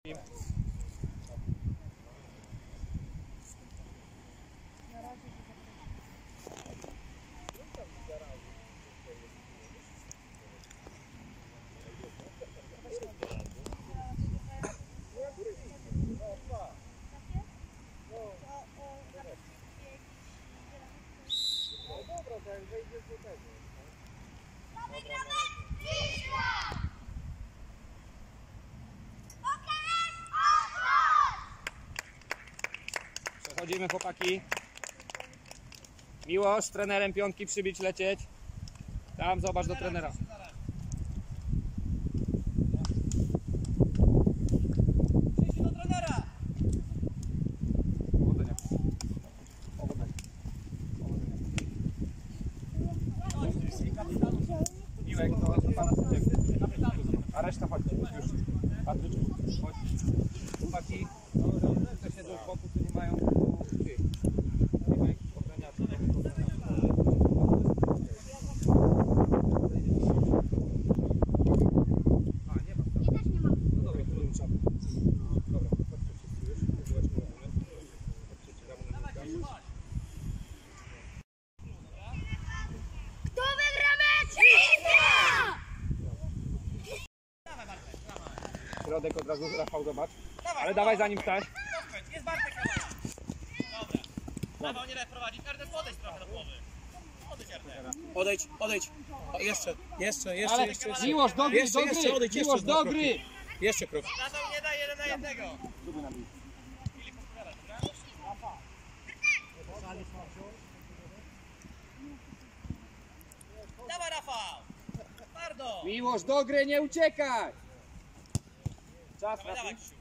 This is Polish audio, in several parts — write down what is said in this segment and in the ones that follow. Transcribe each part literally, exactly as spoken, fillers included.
Przechodzimy, chłopaki. Miłosz z trenerem piątki przybić, lecieć. Tam zobacz do trenera. Przyjdź do trenera. Powodzenia. Powodzenia. Miłek, to do pana sędziego. A reszta chodźcie, już. Patryczku, chodź. Chłopaki, te siedzą z boku, to nie mają tych. Nie ma jakichś ochraniaczy. A, nie ma. No dobra, to nie trzeba. Dobra, chodźcie wszyscy już. Zobaczmy na moment. Chodźcie, czekamy na minutę. Kto wygra mecz? Środek od razu, Rafał, zobacz. Ale dawaj za nim stać. Jest Bartek. Dobra. Rafał, nie daj prowadzić. Ernest, podejdź trochę do głowy. Podejdź, Ernest. Odejdź, odejdź. O, jeszcze, jeszcze, jeszcze, Ale jeszcze. jeszcze. Miłosz, do gry, Jeszcze, do jeszcze, gry! odejdź, jeszcze Miłosz, dwa do kroki. gry! Jeszcze krok. Rafał, nie daj jeden na jednego. Dawaj, Rafał. Twardo. Miłosz, do gry, nie uciekaj! Czas, Dawaj, dawaj, Rafi. Krzysiu.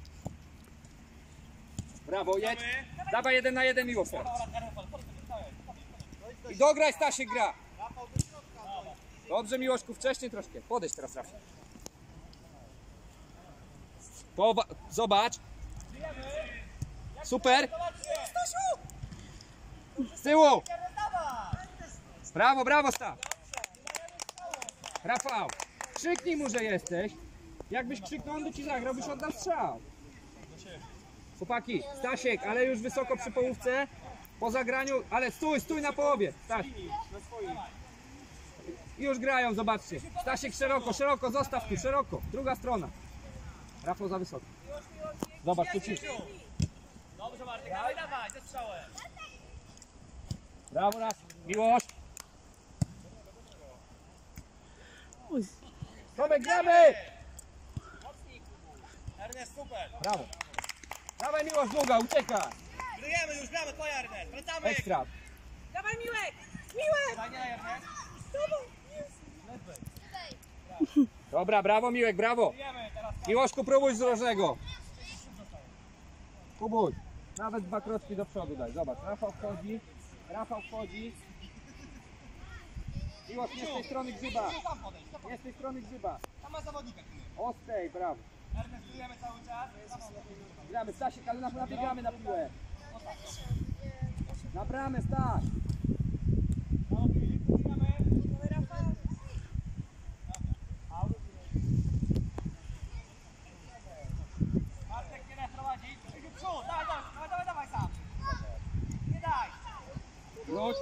Brawo, jedź. Dawaj. Dawaj jeden na jeden, Miłosz. Dobra, Ernest, podejdź, podejdź. I dograj, Stasiek, gra. Dobrze, Miłoszku, wcześniej troszkę. Podejdź teraz, Rafi. Powa Zobacz. Super. Z tyłu. Brawo, brawo, Staw. Rafał, krzyknij mu, że jesteś. Jakbyś krzyknął, on by ci zagrał, byś oddał strzał. Chłopaki, Stasiek, ale już wysoko przy połówce. Po zagraniu, ale stój, stój na połowie. Staś. I już grają, zobaczcie. Stasiek szeroko, szeroko, zostaw tu, szeroko. Druga strona. Rafał za wysoko. Zobacz, tu ci. Dobrze, Bartek, dawaj, dawaj, ze strzałem. Brawo, raz. Miłosz. Tomek, gramy! Ernest, super. Brawo. Dawaj, Miłosz, długa, ucieka. Grujemy już, gramy, twoja, Ernest. Wracamy. Ekstra. Dawaj, Miłek! Miłek! Daj, nie daj, Ernest. Dobra, brawo, Miłek, brawo. Grujemy teraz. Miłoszku, próbuj z rożnego. Próbuj. Nawet dwa kroczki do przodu daj. Zobacz, Rafał wchodzi. Rafał wchodzi. Miłosz, nie z tej strony grzyba. Tam podejdź, tam Nie podejdź. z tej strony grzyba. Tam ma zawodnika. Ostrej, brawo. Ernest, grujemy cały czas. Gramy, Stasiek, ale nabiegamy na piłę. Na bramę, Staś. Bartek, nie daj prowadzić. Przód, dawaj, dawaj, dawaj, dawaj sam. Nie daj. Wróć.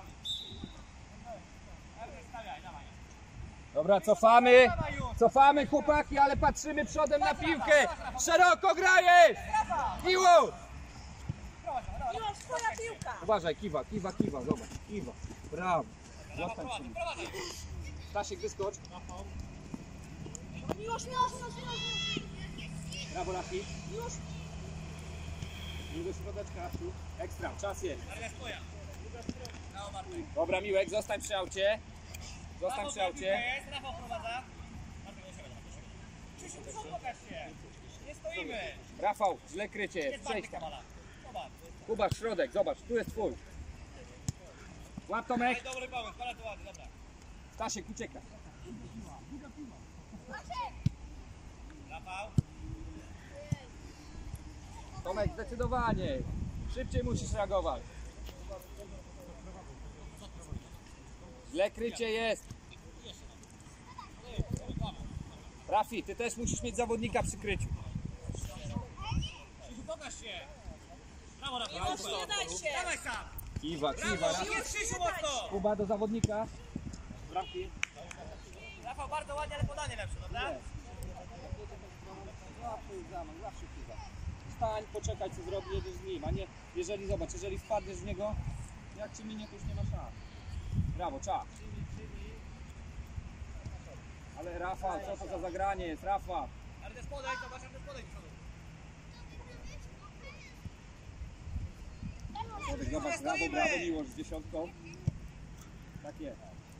Ernest, stawiaj, dawaj. Dobra, cofamy. Cofamy, chłopaki, ale patrzymy przodem na piłkę. Szeroko grajesz. Miłosz. Miłosz, twoja piłka! Uważaj, kiwa, kiwa, kiwa, zobacz, kiwa. Brawo. Zostań przy nim. Prowadzaj. Stasiek, wyskocz. Miłosz, Miłosz, Miłosz, Miłosz! Brawo, Rafi. Miłosz! Nie do środeczka, Rasiu. Ekstra, czas jest. Ernest, twoja. Brawo, Bartek. Dobra, Miłek, zostań przy aucie. Zostań przy aucie. Jest, Rafał prowadza. Bartek, do siebie, do siebie. Krzysiu, przód, pokaż się. Nie stoimy. Rafał, źle krycie jest. Jest Przejdź Bartek, tam. Kamala. Zobacz. Kuba, środek, zobacz, tu jest twój. Łap, Tomek. Dobry pomysł, bardzo ładny, dobra. Stasiek, uciekaj. Rafał. Tomek, zdecydowanie. Szybciej musisz reagować. Źle krycie jest. Rafi, ty też musisz mieć zawodnika przy kryciu. Pokaż się! Brawo, Rafał! Miłosz, nie daj się! Dawaj sam! Kiwa, kiwa. Brawo, Rafał. jest Krzysiu mocno! Kuba do zawodnika. Bramki. Rafał, bardzo ładnie, ale podanie lepsze, dobra? Zawsze jest zamach, zawsze kiwa. Stań, poczekaj co zrobi, jedziesz z nim, a nie, jeżeli zobacz, jeżeli wpadniesz w niego, jak ci minie, to już nie ma szans. Brawo, czas. Ale Rafał, co to za zagranie jest, Rafał? Ale też podejdź, zobacz, ale też podejdź do przodu. Zobacz, brawo, brawo, Miłosz z dziesiątką. Tak jest.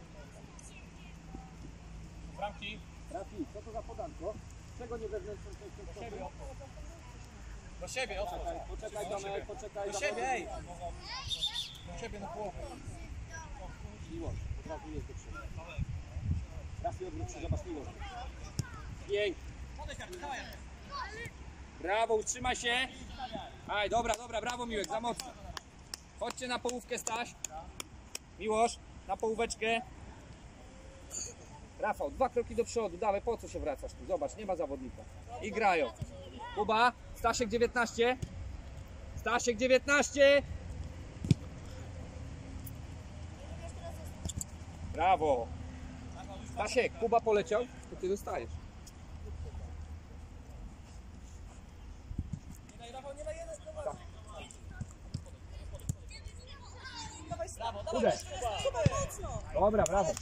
Bramki. Rafi, co to za podanko? Czego nie wewnętrzną częścią siebie? Do siebie, o co? Poczekaj, poczekaj Tomek, poczekaj. Do siebie, ej! Do siebie na połowę. Miłosz, od razu jest do przodu. Rafi, odwróć się, zobacz Miłosz. Pięknie. Podejdź, Artur, dawaj, Artur. Brawo, utrzymaj się. Aj, dobra, dobra, brawo Miłek, za mocno. Chodźcie na połówkę, Staś. Miłosz, na połóweczkę. Rafał, dwa kroki do przodu, dawaj, po co się wracasz tu? Zobacz, nie ma zawodnika. I grają. Kuba, Stasiek dziewiętnaście. Stasiek dziewiętnaście. Brawo. Stasiek, Kuba poleciał, to ty dostajesz. Nie daj, Rafał, nie daj jeden, dawaj. Brawo, dawaj, Uderz. Kuba, mocno! Dobra, brawo.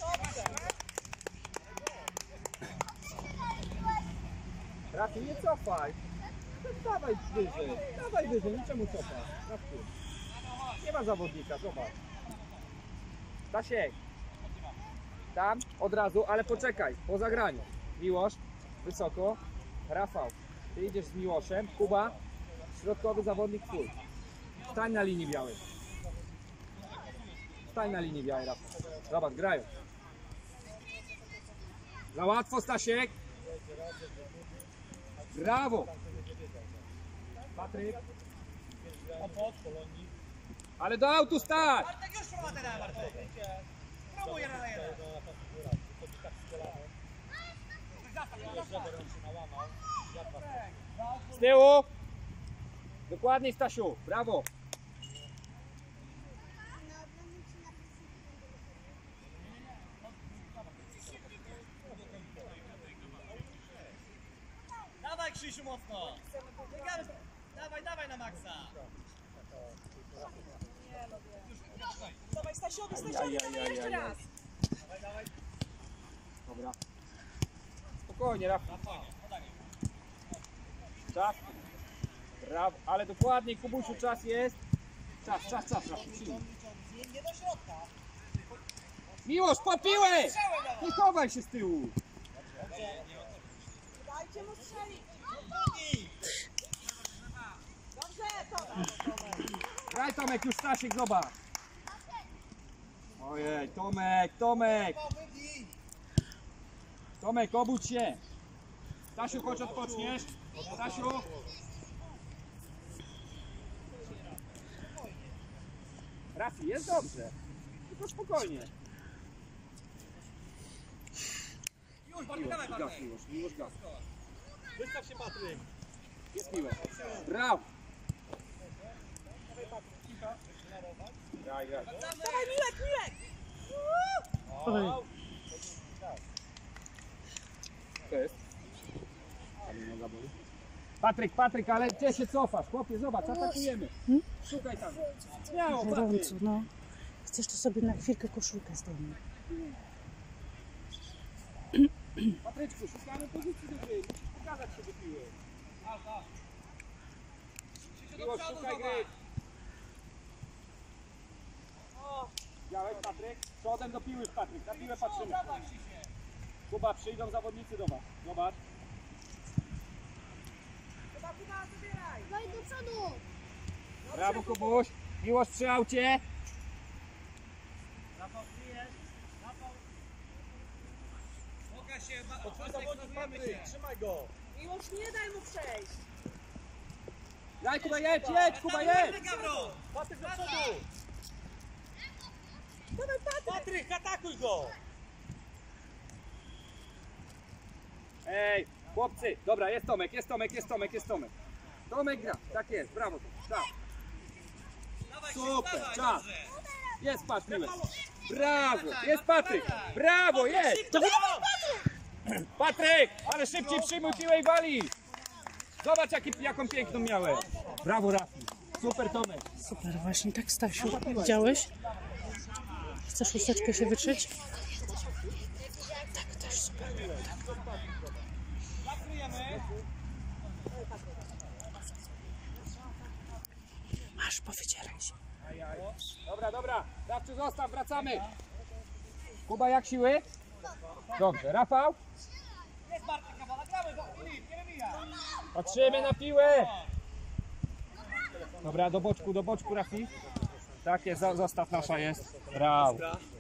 Rafi, nie cofaj. Dawaj wyżej, dawaj wyżej, niczemu cofaj. Rafi. Nie ma zawodnika, zobacz. Stasiek. Tam, od razu, ale poczekaj, po zagraniu. Miłosz, wysoko. Rafał, ty idziesz z Miłoszem. Kuba, środkowy zawodnik twój. Stań na linii białej. Stań na linii białej, Rafał. Zobacz, grają. Za łatwo, Stasiek. Brawo. Patryk. Ale do autu stać. Bartek, już próba teraz, Bartek. Próbuj jeden na jeden. Z tyłu. Dokładnie, Stasiu. Brawo. Dawaj, Krzysiu, mocno. Biegamy. Dawaj, dawaj na maksa. Dawaj Stasiowi, Aj, Stasiowi, aj, dawaj aj, jeszcze aj, raz! Dawaj, dawaj. Dobra. Spokojnie, Rafał. Podanie. Czas. Brawo. Ale dokładnie, Kubusiu, czas jest. Czas, czas, czas, Rafał. Przyjmij. Nie do środka. Miłosz, po piłę! Nie chowaj się z tyłu. Dajcie mu strzelić! Dobrze, to! Graj Tomek, już Stasiek, zobacz. Ojej, Tomek, Tomek. Tomek, obudź się. Stasiu, chodź odpoczniesz. Stasiu. Rafi, jest dobrze. Tylko spokojnie. Już, Bartek, dawaj, Gaz, Bartek. Miłosz, Miłosz, gaz. Wystaw się, Patryk. Jest miłe. Brawo. Graj, graj. Dawaj Miłek, Miłek! To jest. Patryk, Patryk, ale gdzie się cofasz? Chłopie, zobacz, atakujemy. Szukaj tam. Śmiało, Patryk. Gorąco, no. Chcesz to sobie na chwilkę koszulkę zdejmę. Patryczku, szukamy pozycji do gry. Musisz pokazać się do piły. Miłosz, szukaj gry. Widziałeś, Patryk? Przodem do piły, Patryk. Na piłę patrzymy. Kuba, przyjdą zawodnicy do was. Zobacz. Kuba, Kuba, zabieraj! No i do przodu! Brawo, Kubuś. Miłosz przy aucie. Rafał, kryjesz. Rafał. Pokaż się, Bartek, Patryk. Trzymaj go. Miłosz, nie daj mu przejść! Daj, Kuba, jedź, jedź, Kuba, jedź. Patryk do przodu. Dawaj Patryk! Patryk, atakuj go. Ej, chłopcy. Dobra, jest Tomek, jest Tomek, jest Tomek, jest Tomek. Tomek gra, tak jest, brawo. Tak. Dawaj, Super, dawaj, czas. dobrze. Jest patrz, Miłek. Brawo, jest Patryk. Brawo, jest. Patryk, ale szybciej przyjmuj piłę i wali. Zobacz jaki, jaką piękną miałeś. Brawo, Rafi. Super, Tomek. Super, właśnie tak, Stasiu. Widziałeś? Chcesz chusteczkę się wytrzeć? Tak, też super. Masz, powiedzielaj się. Dobra, dobra. Dawczy zostaw, wracamy. Kuba, jak siły? Dobrze, Rafał? Jest Bartek Kawana, gramy go, Filip, nie wybijaj. Patrzymy na piłę. Dobra, do boczku, do boczku, Rafi. Tak jest, zo- zostaw, nasza jest. Brawo.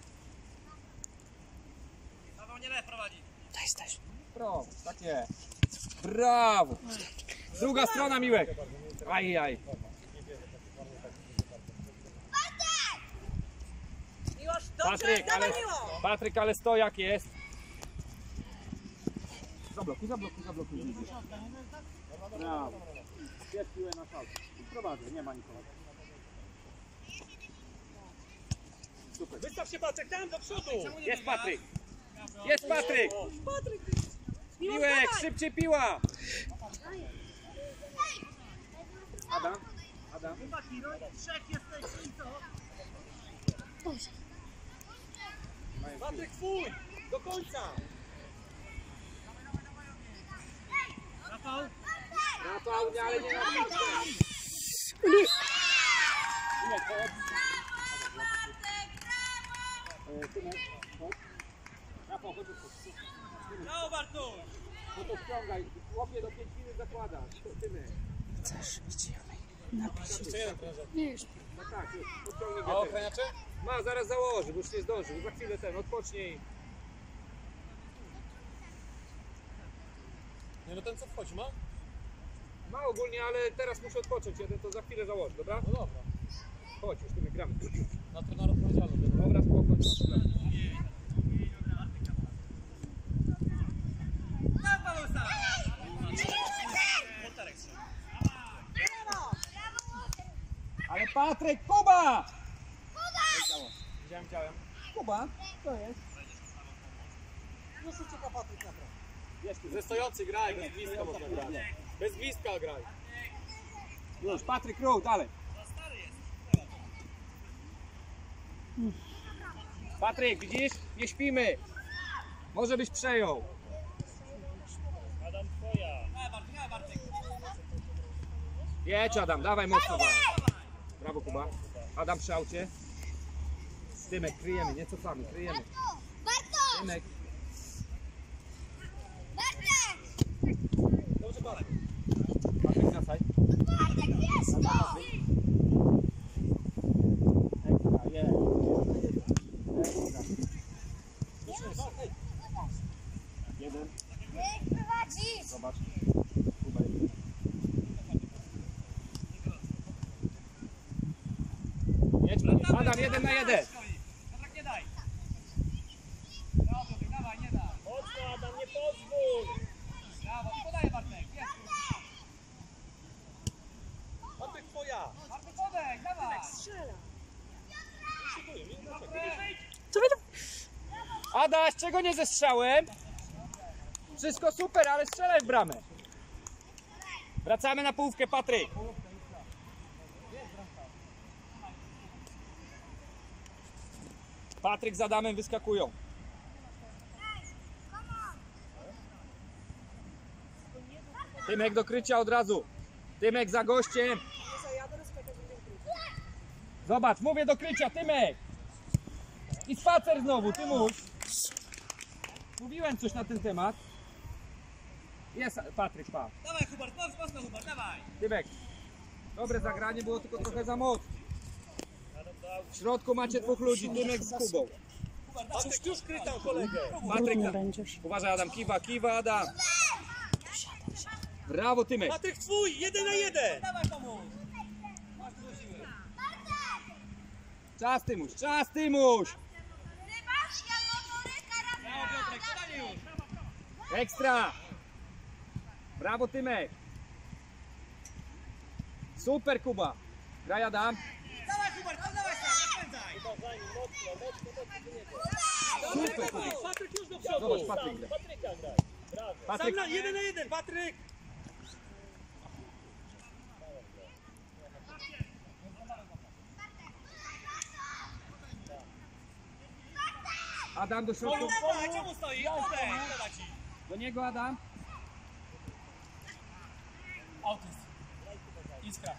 Paweł nie lew prowadzi. Daj, Stasiu. Brawo, tak jest. Brawo. Druga strona, Miłek. Aj, aj. Miłosz, dobrze, Patryk, ale, dawaj Miło. Patryk, ale stojak jest. Zablokuj, zablokuj, zablokuj. Brawo. Jest piłę na szalkę. Prowadzę, nie ma nikogo. Super. Wystaw się Patryk tam do przodu. Jest Patryk. Jest Patryk. Patryk. Miłek, szybciej piła. Adam, Adam. Trzech jesteś i co? Patryk twój! Do końca! Rafał? Rafał, nie, ale nie na piłkę. Miłek, chodź. E, Tymek, chodź. Rafał, chodź. Brawo Bartuś! No to ściągaj. Łopie do pięć minut zakładasz. Tymek. Chcesz, idziemy. Napij się. No tak, już. Podciągnij go. Ma, zaraz założy, bo już nie zdążył. Za chwilę ten, odpocznij. Nie no ten co wchodzi ma? Ma ogólnie, ale teraz muszę odpocząć. Jeden to za chwilę założy, dobra? No dobra. Chodź, już tymi gramy. Na trenera odpowiedzialny. Dobra, spoko, nie ma problemu. No Paweł sam! Ale Patryk, Kuba! Widziałem, widziałem. Kuba, to jest. Już ucieka Patryk naprawdę. Jest tu. Ze stojący graj, bez gwizdka można grać. Bez gwizdka graj. Już, Patryk, ruch, dalej. Patryk, widzisz? Nie śpimy. Może byś przejął. Adam twoja. Nie Bartek, nie Bartek. Jedź Adam, dawaj mocno. Dawaj. Brawo Kuba. Adam przy aucie. Tymek, kryjemy, nie cofamy, kryjemy. Tymek. Dobrze Bartek. Patryk, wracaj. Ekstra, jest. Ekstra. Jeden. Zobacz. Kuba jest. Jedź, Adam, jeden na jeden. Patryk nie daj. Dobrze, dawaj, nie daj. Mocno Adam, nie pozwól. Brawo, i podaję Bartek. Jest. Bartek twoja. Bartek podejdź, dawaj. Strzela. Co wy tam? Adaś, czego nie zestrzałem? Wszystko super, ale strzelaj w bramę. Wracamy na połówkę, Patryk. Patryk z Adamem wyskakują. Tymek do krycia od razu. Tymek za gościem. Zobacz, mówię do krycia, Tymek. I spacer znowu, Tymuś. Mówiłem coś na ten temat. Jest Patryk, pa. Dawaj Hubert, mocno, mocno Hubert, dawaj. Tymek. Dobre zagranie, było tylko trochę za mocno. W środku macie dwóch ludzi, Tymek z Kubą. Patryk już krytał kolegę. Patryk, Nie na... będziesz. uważaj Adam, kiwa, kiwa Adam. Brawo Tymek. Patryk twój, jeden na jeden. Dawaj pomóż. Masz dużo siły. Czas Tymuś, czas Tymuś. Brawo Piotrek, podanie już. Ekstra. Brawo Tymek. Super, Kuba. Graj, Adam. Dawaj, Hubert, no dawaj sam, napędzaj! Super, Kuba. Patryk już do przodu! Zobacz, Patryk gra. Patryka graj. Brawo. Patryk. Sam na jeden na jeden, Patryk! Adam do środka. Dawaj, czemu stoi? Tutaj, dawaj ci. Do niego, Adam. Autyst. Iskra.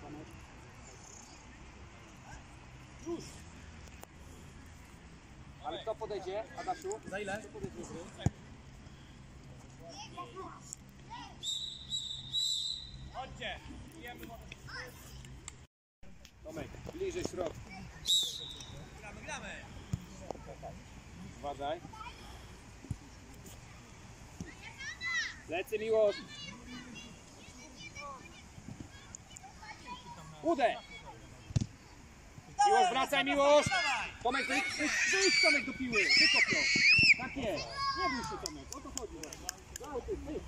Już. Ale kto podejdzie, Adasiu? Za ile? Chodźcie. Tomek, bliżej środka. Gramy, gramy. Uważaj. Lecy, Miłosz. Udę. Miłosz, wracaj, Miłosz. Tomek, wyjdź, wyjdź, wyjdź, Tomek do piły. Wykop ją. Tak jest. Nie bój się, Tomek. O to chodzi. Dał ty, wyjdź.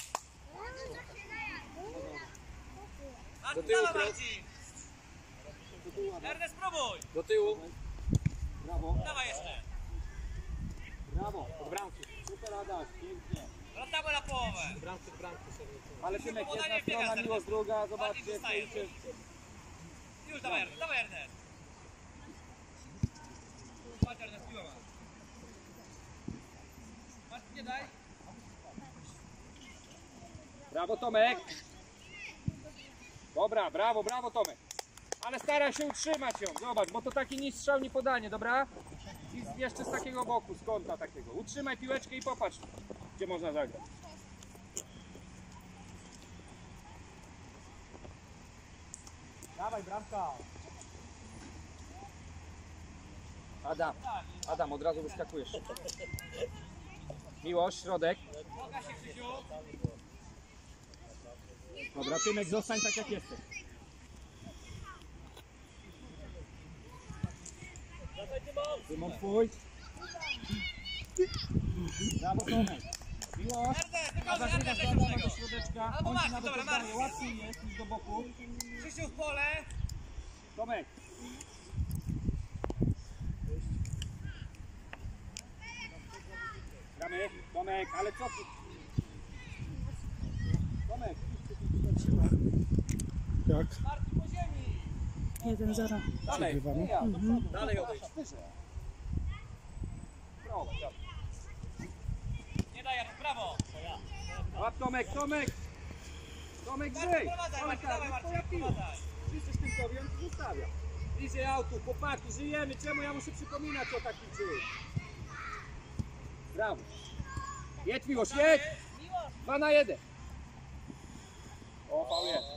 Do tyłu, Marcin. Ernest, spróbuj. Do tyłu. Brawo. Dawaj jeszcze. Brawo. Od bramki. Super, Adaś. Pięknie. Wracamy na połowę. Bramki, bramki. Ale Tymek, Podanie jedna biega, strona, Miłosz druga. Zobaczcie, Bardziej zostaje. stoicie. Już, dawaj Ernest, dawaj Ernest. Chodź Ernest, piła ma. Marcin, nie daj. Brawo, Tomek. Dobra, brawo, brawo, Tomek. Ale staraj się utrzymać ją. Zobacz, bo to taki nic strzał, nie podanie, dobra? I z- jeszcze z takiego boku, z kąta takiego. Utrzymaj piłeczkę i popatrz, gdzie można zagrać. Dawaj, bramka. Adam, Adam, od razu wyskakujesz. Miłosz, środek. Pokaż się, Krzysiu. Dobra, Tymek, zostań tak jak jesteś. Tymon twój. Brawo, Tomek. Miłosz. Ernest, tylko Adaś, Ernest, Adaś, Ernest, Adama Ernest. do środeczka. Albo On ci Marcin, nawet dobra, oddaje. Marcin. Łatwiej jest niż do boku. Krzysiu w pole. Tomek. Gramy. Tomek, ale co ty? Tomek. Marcin po ziemi. jeden zero. Dalej. Ja, do przodu. Dalej odejdź. Wyżej. Brawo. Nie daj, Ernest, brawo. Łap Tomek, Tomek. Tomek, Marcin, grzej. prowadzaj, Tomek, Marcin, dawaj, to Marcin, ja piję. prowadzaj. Wszyscy z tym powiem, zostawia. Bliżej autu, chłopaki, żyjemy. Czemu ja muszę przypominać o takich żyć? Brawo. Jedź, Miłosz, jedź. Dwa na jeden. O, Paul jest.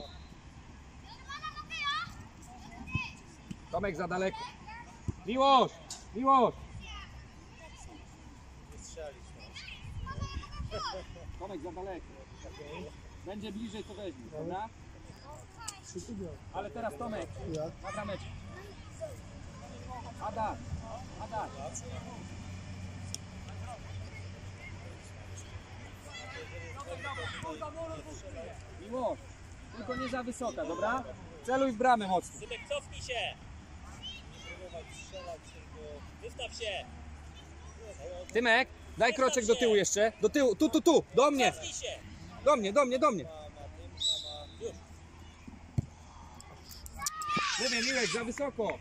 Tomek za daleko. Miłosz, Miłosz. Tomek za daleko. Będzie bliżej, to weźmie, dobra? Ale teraz Tomek, na brameczkę. Adam, Adam. Miłosz, tylko nie za wysoka, dobra? Celuj w bramę mocno. Tymek, cofnij się. Wystaw się. Tymek, daj kroczek do tyłu jeszcze. Do tyłu, tu, tu, tu, do mnie. Cofnij się. Do mnie, do mnie, do mnie. Mówię, Miłek, za wysoko.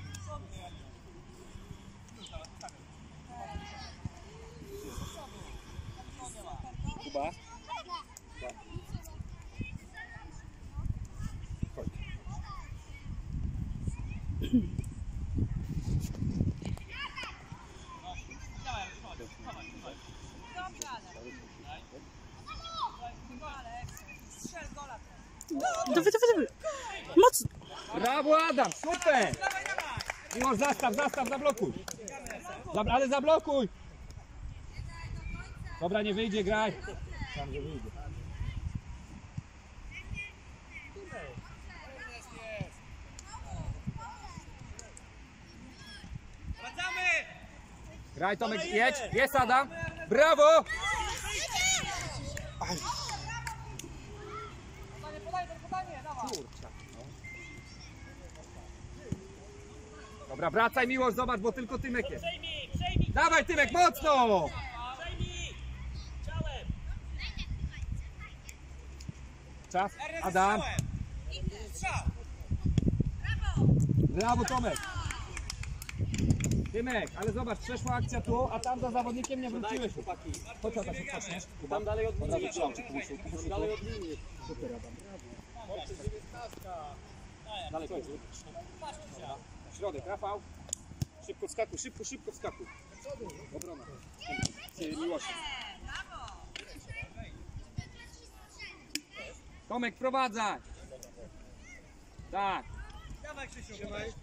Kuba. Chodź. Strzel gola. Dawaj, dawaj, dawaj. Mocno. Brawo, Adam, super. Miłosz, zastaw, zastaw, zablokuj. Zabra, ale zablokuj. Dobra, nie wyjdzie, graj. Sam, że wyjdzie. Wracamy. Graj, Tomek, jedź. Jest Adam. Brawo. Podanie, podanie, podanie, dawaj. Kurczę. Dobra, wracaj Miłosz, zobacz, bo tylko Tymek jest. Przejmij, przejmij! Dawaj Tymek, mocno! Przejmij! Ciałem! Czas, Ernest, Adam. strzałem! Strzał! Brawo Tomek. Tymek, ale zobacz, przeszła akcja tu, a tam za zawodnikiem nie wróciłeś. Chodź Adam, się wpatrzniesz. Tam dalej od linii. Tam dalej od linii. Super Adam. Dalej, kończ. Środek, Rafał. Szybko wskakuj, szybko, szybko wskakuj. Obrona. Ty, Miłosiem. Tomek, wprowadzaj. Tak. Dawaj Krzysiu,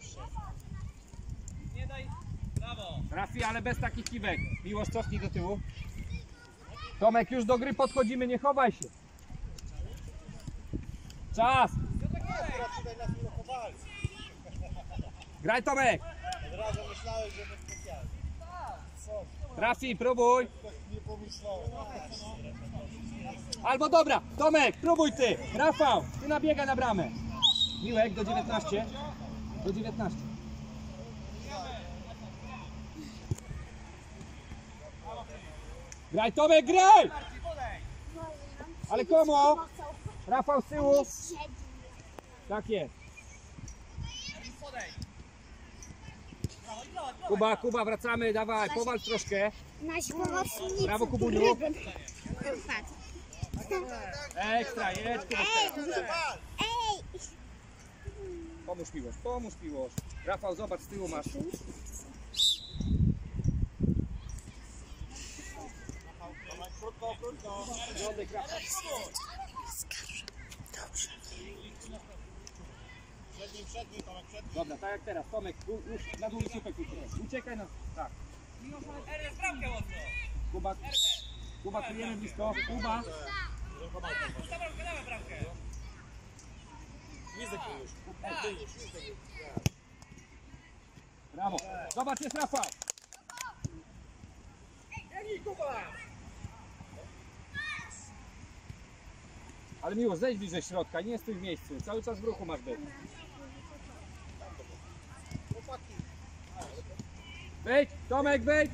nie daj. Brawo. Rafi, ale bez takich kiwek. Miłosz, cofnij do tyłu. Tomek, już do gry podchodzimy, nie chowaj się. Czas. Graj Tomek. Od razu myślałeś, że bez specjalnie. Rafi, próbuj. Nie pomyślałem. Albo dobra, Tomek, próbuj ty. Rafał, ty nabiega na bramę. Miłek, do dziewiętnastu. Do dziewiętnastu. Graj Tomek, graj! Ale komu? Rafał z tyłu. Tak jest. Kuba, Kuba, wracamy, dawaj, powalcz troszkę. Nasi pomocnicy. Brawo, Kubuniu. Patrz. Ekstra, jedź, Kuba. Ej! Pomóż Miłosz, pomóż Miłosz. Rafał, zobacz, z tyłu masz. Krótko, krótko. Środek, Rafał. Przedni, przedni, Tomek, przedni. Dobra, tak jak teraz. Tomek, u- już na długi słupek uciekaj. Uciekaj na... Tak. Ernest, bramkę mocno. Kuba, Kuba, kryjemy blisko. Kuba. Puść na bramkę, dawaj bramkę. Brawo. Zobacz, jest Rafał. Ale Miłosz, zejdź bliżej środka, nie stój w miejscu. Cały czas w ruchu masz być. Wejdź, Tomek, wejdź.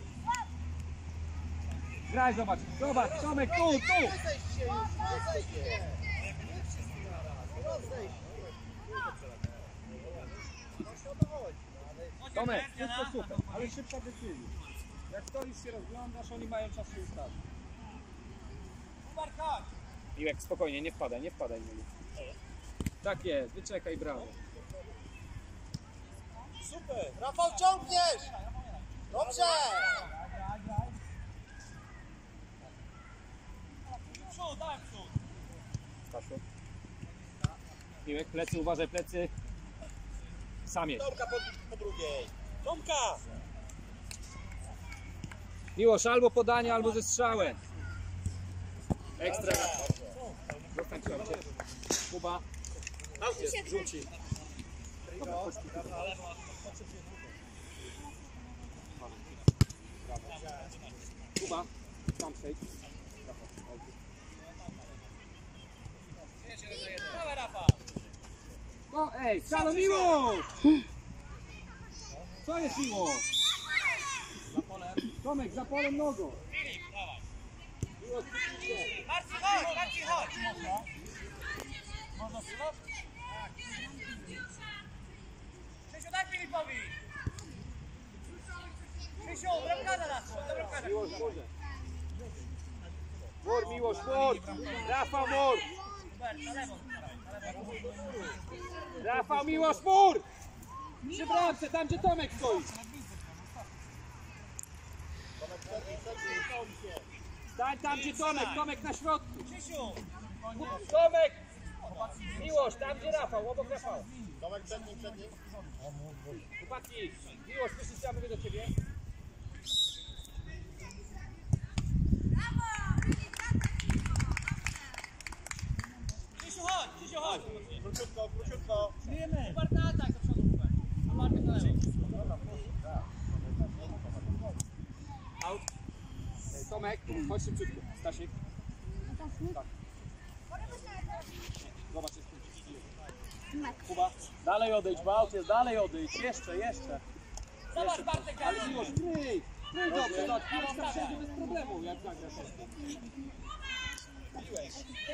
Graj, zobacz, zobacz, Tomek, tu, tu. Rozejdź się już, rozejdź się. Nie wszyscy naraz. Rozejdź się. No to chodź. Tomek, wszystko super, ale szybka decyzja. Jak stoisz się rozglądasz, oni mają czas się ustawić. Miłek, spokojnie, nie wpadaj, nie wpadaj. Miłek. Tak jest, wyczekaj, brawo. Super. Rafał, ciągniesz. Dobrze. Przód, dawaj przód. Stasiu. Miłek, plecy, uważaj, plecy. Sam jedź. Tomka po, po drugiej. Tomka. Miłosz, albo podanie, albo ze strzałem. Ekstra. Zostań przy aucie. Kuba. Rzuci. Dobra, chodź tu. Kuba, tam przejdź. Dawaj Rafa. No ej, Salo, Miłosz! Co jest Miłosz? Tomek, za polem nogą. Filip, dawaj. Marcin, chodź, Marcin, chodź. Można strzelać? Krzysiu, daj Filipowi. Krzysiu, bramkarza nas, do bramkarza. Miłosz, może. Mur, Miłosz, mur! Rafał, mur! Hubert, na lewo. Na lewo. Rafał, Miłosz, mur! Przy bramce, tam gdzie Tomek stoi. Stań tam gdzie Tomek, Tomek na środku. Krzysiu. Tomek! Miłosz, tam gdzie Rafał, obok Rafała. Tomek, przedni, przedni. Chłopaki, Miłosz, słyszysz, ja mówię do ciebie. Krzysiu, chodź, Krzysiu, chodź. Króciutko, króciutko. Hubert, na atak do przodu, Hubert. A Martin na lewo. Out. Tomek, chodź szybciutko. Stasiek. Tak. Zobacz, jest tu. Kuba, dalej odejdź, bo aut jest, dalej odejdź, jeszcze, jeszcze. Zobacz Bartek, ale miłość, kryj! Kryj dobrze, zobacz, piłeczka przejdzie bez problemu, jak zagrasz. Piłeś.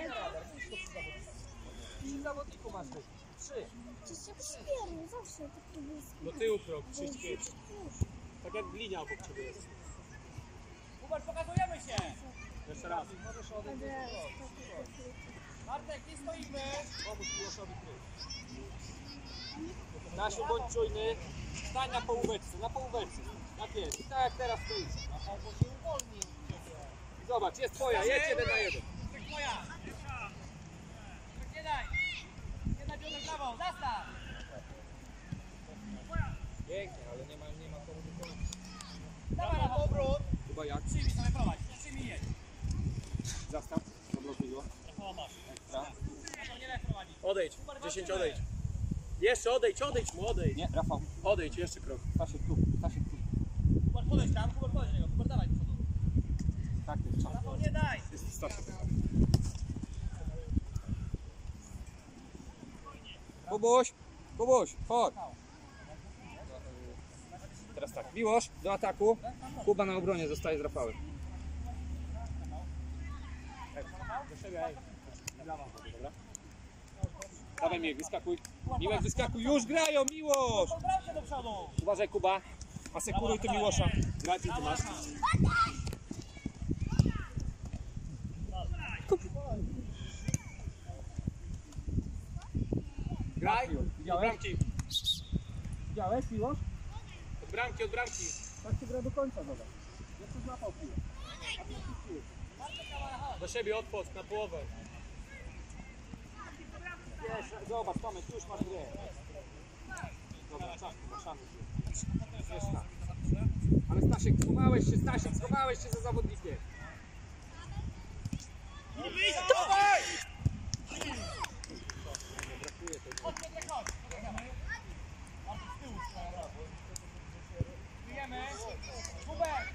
Trzy zawodników masz być. Trzy. Przecież jak szpierny, zawsze taki blisko. Do tyłu krok, trzydzieści pięć. Tak jak linia obok ciebie jest. Kuba, pokazujemy się! Jeszcze raz. Możesz odejść. Bartek, nie stoimy! Pomóż Miłoszowi kryj. Nasiu, bądź czujny. Stań na połóweczce, na połóweczce. Tak jest. I tak jak teraz stoisz. Albo się uwolni. Zobacz, jest twoja, jedź jeden na jeden. Jest moja. Nie daj. Nie daj biorę prawą, zastaw. Pięknie, ale nie ma, nie ma komu wykonać. Dawaj na powrót. Chyba jak? Przyjmij sobie prowadź, przyjmij jedź. Zastaw. Zablokuj go. Ekstra. Nie daj prowadzić. Odejdź, dziesięć odejdź. Jeszcze odejdź, odejdź mu, odejdź. Nie, Rafał. Odejdź, jeszcze krok. Stasiek tu, Stasiek tu. Kubar, podejdź tam, Kubar, podejdź do niego, Kubar, dawaj do przodu. Tak jest, czas. Rafał, nie daj. Jest Stasiek. Kubuś, Kubuś, chodź. Teraz tak, Miłosz do ataku. Kuba na obronie zostaje z Rafałem. Do siebie, ej. Dobra. Dawaj Miłek, wyskakuj. Miłek, wyskakuj, już grają, Miłosz! Popraw się do przodu. Uważaj Kuba, asekuruj tu Miłosza. Graj, ty masz. Graj, Od bramki. widziałeś Miłosz? Od bramki, od bramki. Tak się gra do końca, zobacz. Jeszcze złapał piłę. Do siebie odpłot na połowę. Wiesz, zobacz Tomek, już masz grę. Dobra, czas, Kuba, szanuj się. Wiesz, tak. Ale Stasiek, schowałeś się, Stasiek, schowałeś się za zawodnikiem. Dawaj! Brakuje tej Chodź, Piotrek, chodź. Bartek z tyłu. Bijemy. Hubert.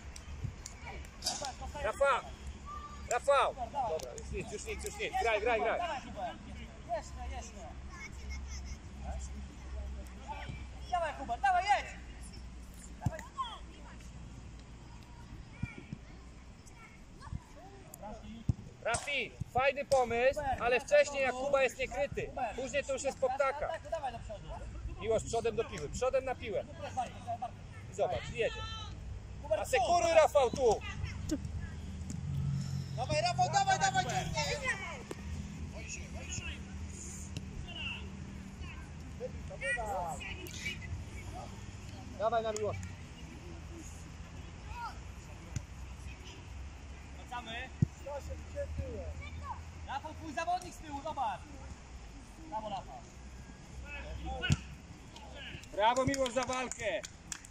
Rafał! Rafał! Dobra, już nic, już nic, już nic. Graj, graj, graj. Dawaj, Hubert. Jeszcze, jeszcze. Dawaj, Hubert, dawaj, jedź. Dawaj. Rafi, fajny pomysł, ale wcześniej jak Kuba jest niekryty. Później to już jest po ptakach. Tak, dawaj do przodu. Miłość przodem do piły, przodem na piłę. I zobacz, jedzie. Hubert, Asekuruj Rafał tu! Dawaj, Rafał, dawaj, dawaj, ciągnie! Dawaj na Miłość. Wracamy. Rafał, twój zawodnik z tyłu, zobacz. Brawo, Rafał. Brawo Miłość za walkę.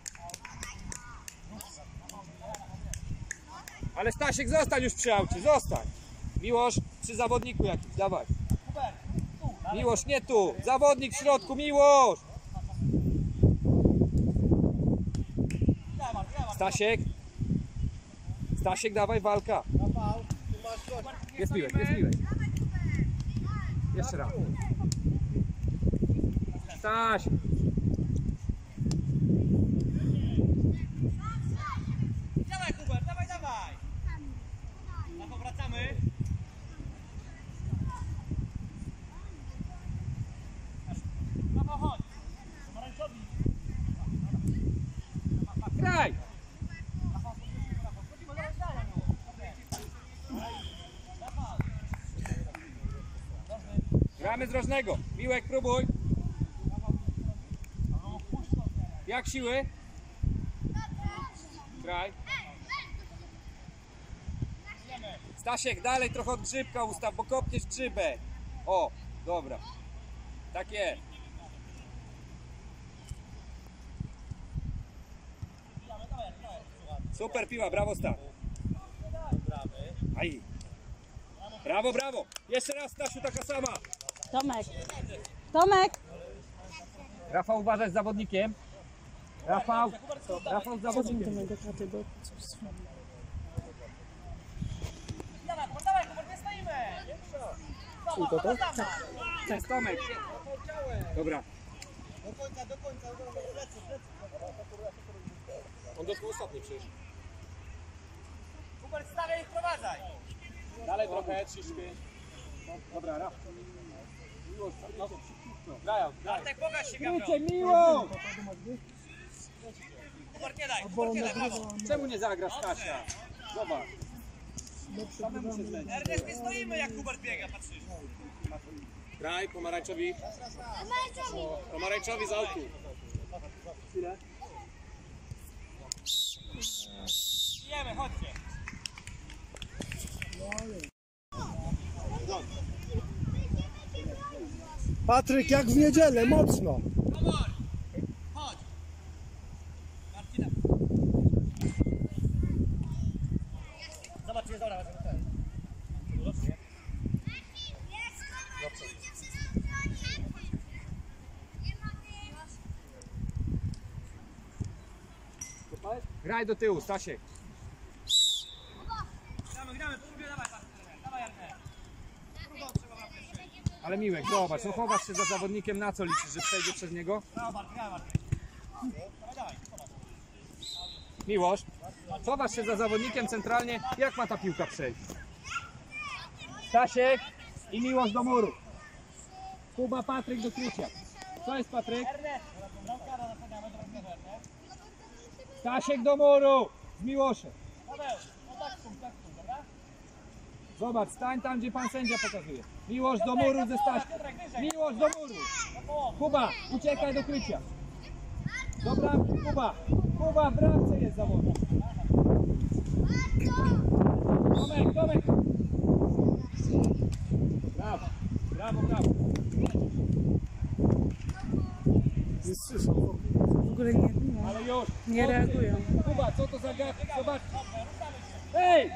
Ale Stasiek, zostań już przy aucie, zostań. Miłosz przy zawodniku jakiś, dawaj. Hubert, tu. Miłosz, nie tu, zawodnik w środku, Miłosz. Dawaj, dawaj. Stasiek. Stasiek, dawaj, walka. Rafał, tu masz gość. Jest Miłek, jest Miłek. Jeszcze raz. Staś. Dawaj, Hubert, dawaj, dawaj. Rafał, wracamy. Rafał, chodź. Pomarańczowi. Graj. Rafał, wchodzimy, dawaj, dawaj. Rafał. Gramy z rożnego. Miłek, próbuj. Jak siły? Graj. Stasiek, dalej trochę od grzybka ustaw, bo kopniesz grzybę. O, dobra. Tak jest. Super piła, brawo Stan. Aj. Brawo, brawo. Jeszcze raz, Stasiu, taka sama. Tomek. Tomek. Rafał, uważaj z zawodnikiem. Rafał, Rafał z Co tam do zawodnikiem. mojego taty, bo... Dawaj, dawaj, Hubert, nie stoimy. Uj, to to? Tak. Jest Tomek. Dobra. Do końca, do końca, do końca, plecy, plecy. On dotknął ostatni przecież. Hubert, stawiaj i wprowadzaj. Dalej trochę, trzydzieści pięć. Dobra, Raf. Miłość, no, grają, grają. Bartek, pokaż się, Gabriel. Krycie, miło! Hubert, nie daj, Hubert, nie daj, brawo. Czemu nie zagrasz, Kasia? Zobacz. Samemu się zleci. Ernest, nie stoimy jak Hubert biega, patrzysz. Graj, pomarańczowi. Pomarańczowi z autu. Chwilę. Jemy, chodźcie. Patryk, jak w niedzielę, mocno. Komor, chodź. Marcina. Zobacz, czy jest dobra, chodź. Graj do tyłu, Stasiek. Gramy, gramy, próbuję, dawaj, dawaj, Ernest. Drugą trzeba na pierwszej. Ale Miłek, zobacz, no chowasz się za zawodnikiem, na co liczysz, że przejdzie przez niego? Brawo, Bartek, gramy, Bartek. Dawaj, dawaj, zobacz. Miłosz, chowasz się za zawodnikiem centralnie, jak ma ta piłka przejść? Stasiek i Miłosz do muru. Kuba, Patryk do krycia. Co jest Patryk? Ernest, bramkara zasłaniamy, bramkarza, Ernest. Stasiek do muru z Miłoszem. Paweł, no tak stój, tak stój, dobra? Zobacz, stań tam, gdzie pan sędzia pokazuje. Miłosz do muru ze Staszkiem. Piotrek, wyżej. Miłosz do muru. Do połowy. Kuba, uciekaj do krycia. Do bramki, Kuba. Kuba, w bramce jest zawodnik. Tomek, Tomek. Brawo, brawo, brawo. Nie słyszał. W ogóle nie, no, Ale już. nie reagują. Kuba, co to za gaz? Zobacz. Hej!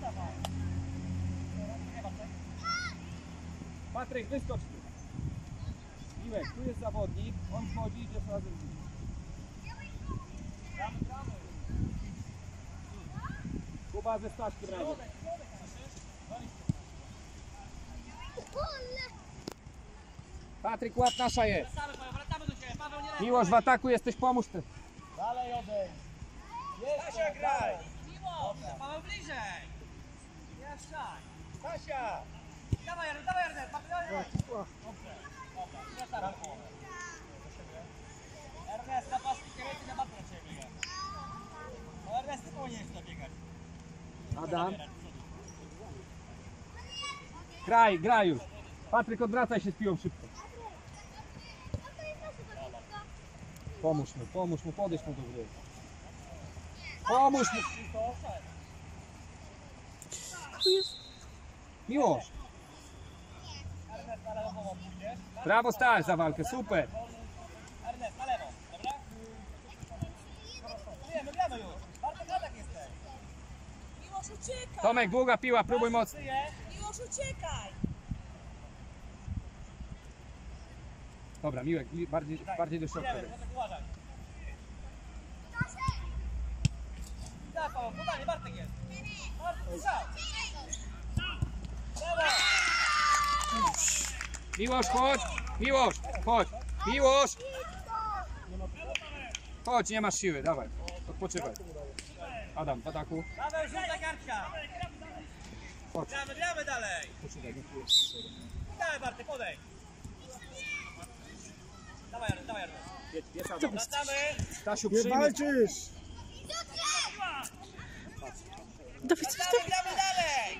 Patryk, wyskocz tu. Miłek, tu jest zawodnik, on wchodzi, idziesz razem z nim. Kuba ze Staszkiem razem. Patryk, łap nasza jest. Wracamy, Paweł, wracamy do ciebie, Paweł, nie daj. Miłosz, w ataku jesteś, pomóż ty. Dalej odejdź. Kasia, graj. Dobrze, Paweł, bliżej. Jeszcze. Kasia. Dawaj, Ernest, dawaj, Ernest. Dawaj, dawaj. Dobrze, dobra, wracamy na połowę. Ernest, napastnik, kierujcie na matkę na ciebie biega. No Ernest, ty powinieneś tutaj biegać. Adam. Graj, graj już. Patryk, odwracaj się z piłą szybko. Pomóż mu, pomóż mu, podejdź mu do gry. Pomóż mu. Tu jest. Miłosz. Ernest, na lewą pójdziesz. Brawo, Staś za walkę, super. Ernest, na lewą, dobra? Wiemy, wiemy już. Bartek, na tak jesteś. Miłosz, uciekaj! Tomek, długa piła, próbuj mocno. Syje. Miłosz, uciekaj! Dobra, Miłek, bardziej, bardziej do środka. Wiemy, Bartek, uważaj. Tak, Paweł, podanie, Bartek jest. Bartek, strzał. Brawo! Miłosz, chodź. Miłosz, chodź. Miłosz. Chodź, nie masz siły, dawaj. Odpoczywaj. Adam, w ataku. Paweł, żółta kartka. Chodź. Gramy, gramy dalej. Poczekaj, nie czuję. Dawaj, Bartek, podejdź. Dawaj, Ernest, dawaj, Ernest. Jedź, jedź, Adam. Wracamy. Stasiu, Nie przyjmij. walczysz. Dawid, coś Gramy, gramy dalej.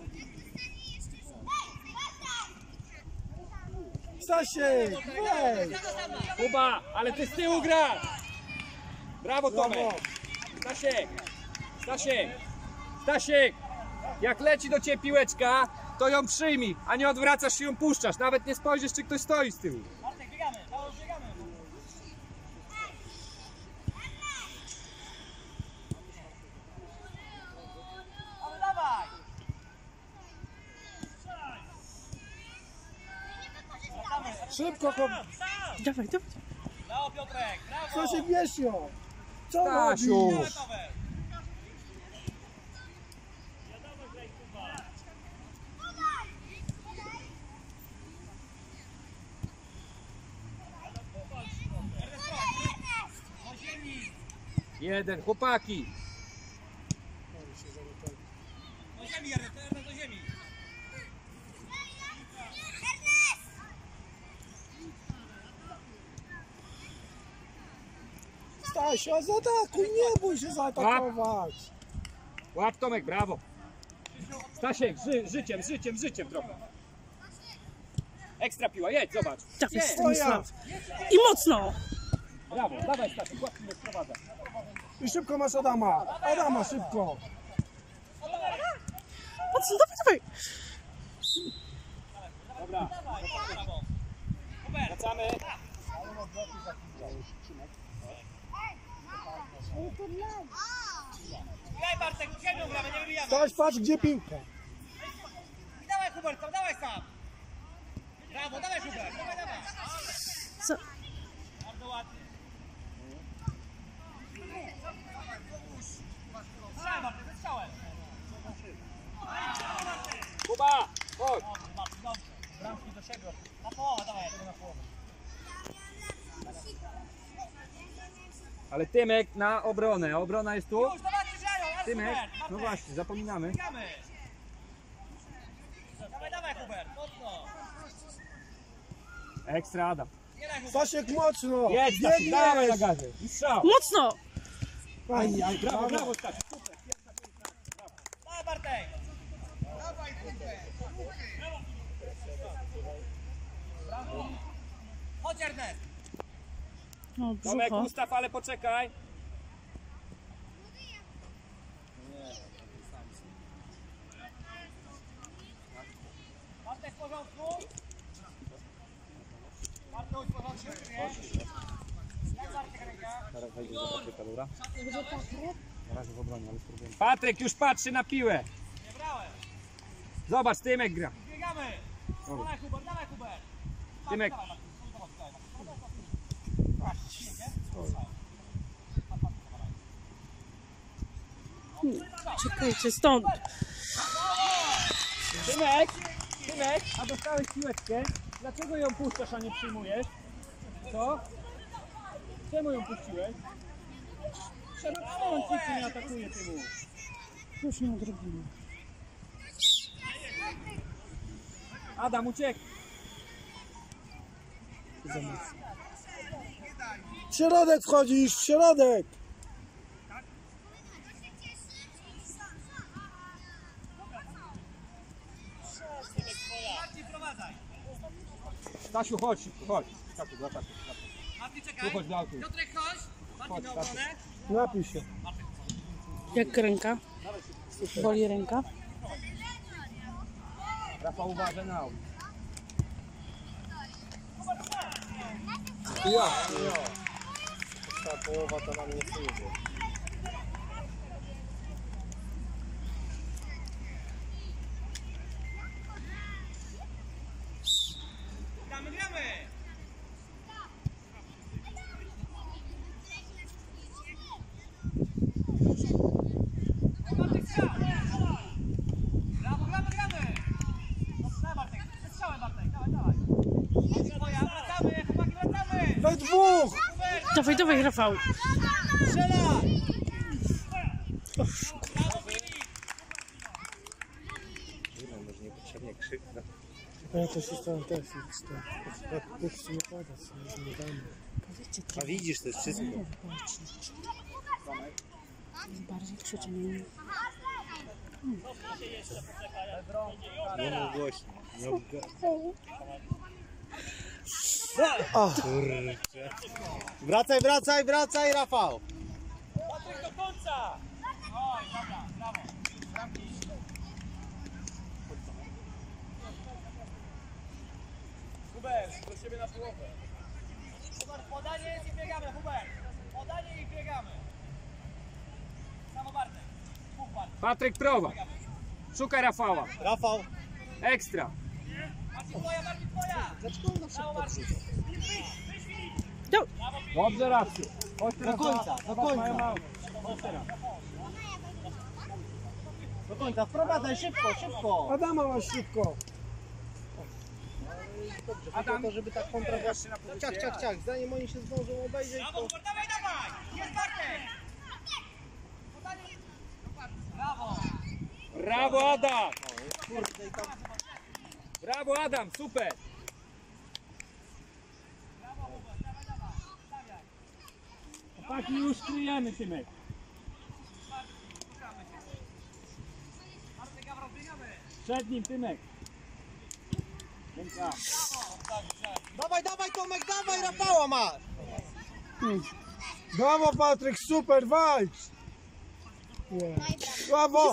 Stasiek, weź. Kuba, ale ty z tyłu grasz. Brawo, Tomek. Stasiek, Stasiek, Stasiek. Jak leci do ciebie piłeczka, to ją przyjmij, a nie odwracasz się i ją puszczasz. Nawet nie spojrzysz, czy ktoś stoi z tyłu. Bartek, biegamy, Paweł, biegamy. Ale dawaj. Wracamy. Szybko, chłop. Dawaj, dawaj. Brawo, Piotrek, brawo. Co się bierz ją? Co Stasiu. robisz? Dawaj, Paweł. Jeden, chłopaki. Do ziemi, Ernest, Ernest, do ziemi. Stasiu, zaatakuj, nie bój się zaatakować. Łap Tomek, brawo. Stasiek, ży, życiem, życiem, życiem trochę. Ekstra piła, jedź, zobacz. Dawaj, Jedź. Stanisław. I mocno. Brawo, dawaj Stasiek, łap mnie sprowadza. I szybko masz Adama. Adama, szybko. Mocno, dawaj, dawaj. Dobra, wracamy. Graj Bartek, ziemią gramy, nie wybijamy. Staś, patrz gdzie piłka. I dawaj Hubert, tam, dawaj sam. Brawo, dawaj Hubert, dawaj, dawaj. Co? Bardzo ładnie. Strzałem Bartek, wystrzałem. Kuba, chodź. Dobrze, bramki do siebie. Na połowę, dawaj, na połowę. Ale Tymek na obronę, a obrona jest tu. Już, dawajcie, Żają, ale Tymek, Hubert, Bartek. no właśnie, zapominamy. Biegamy. Dawaj, dawaj Hubert, mocno. Ekstra Adam. Nie daj Hubert. Stasiek, mocno. Jedź Stasiek, dawaj na Biegniesz. gazie. I strzał. Mocno. Aj, aj, Brawo, brawo. brawo Stasiek. Dawaj Bartek. Brawo. Chodź Ernest. No, Tomek, brzucho. ustaw, ale poczekaj. Bartek w porządku? Bartek w porządku? Jak Bartek ręka? Teraz wejdzie do Patryka, dobra? Na razie w obronie, ale spróbujemy. Patryk już patrzy na piłę. Nie brałem. Zobacz, Tymek gra. Biegamy. Dawaj Hubert, dawaj Hubert. Tymek. Dawaj, dawaj, Czekajcie, stąd. Tymek, Tymek, a dostałeś piłeczkę. Dlaczego ją puszczasz, a nie przyjmujesz? Co? Czemu ją puściłeś? Czemu on ci nie atakuje, ty mu? Już nie odrobimy. Adam, uciekł. W środek wchodzisz, w środek. Marcin, prowadzaj. Stasiu, chodź, chodź. Stasiu, dla Stasiu. Marcin, Tu czekaj. chodź do autu. Piotrek, chodź. Marcin na obronę. Napij się. Jak ręka? Boli ręka? Rafał, uważaj na aut. Ja, ja. Ta połowa to nam nie służy. Gramy, gramy. Bartek, strzał. Brawo, gramy, gramy. Dawaj Bartek, strzałem Bartek, dawaj, dawaj. Twoja, wracamy, chłopaki, wracamy. We dwóch. Hubert, Dawaj, dawaj, Rafał. strzelaj. Brawo, Filip. Może niepotrzebnie krzyknę. Ja też jestem też. Jak puszczy nie padać, nie damy. Powiedzcie, A widzisz, to jest wszystko. bardziej krzyczenie. Nie mów głośno. Nie mów głośno. Kurczę. Wracaj, wracaj, wracaj, Rafał. Patryk do końca. Oj, dobra, brawo. Hubert, do siebie na połowę. Hubert, podanie jest i biegamy, Hubert. Podanie i biegamy. Samo Bartek. Mów Bartek. Patryk, prowadź. Szukaj Rafała. Rafał. Ekstra. Marcin, twoja, Marcin, twoja. Dlaczego on na Brawo, Marcin. No. Dobrze, Rafciu. Chodź teraz Do końca, do zobacz, końca. mają aut. Chodź teraz. Do końca, wprowadzaj szybko, szybko. Adama masz szybko. Dobrze, Adam, to, żeby tak kontragość. Ciach, ciach, ciach, zanim oni się zdążą obejrzeć, Brawo, to... Hubert, dawaj, dawaj. Jest Bartek. Brawo Adam! Brawo Adam, super! Chłopaki, już kryjemy, Tymek. Przed nim, Tymek. Ręka. Dawaj, dawaj Tomek, dawaj, Rafała masz! Brawo Patryk, super, walcz! Brawo!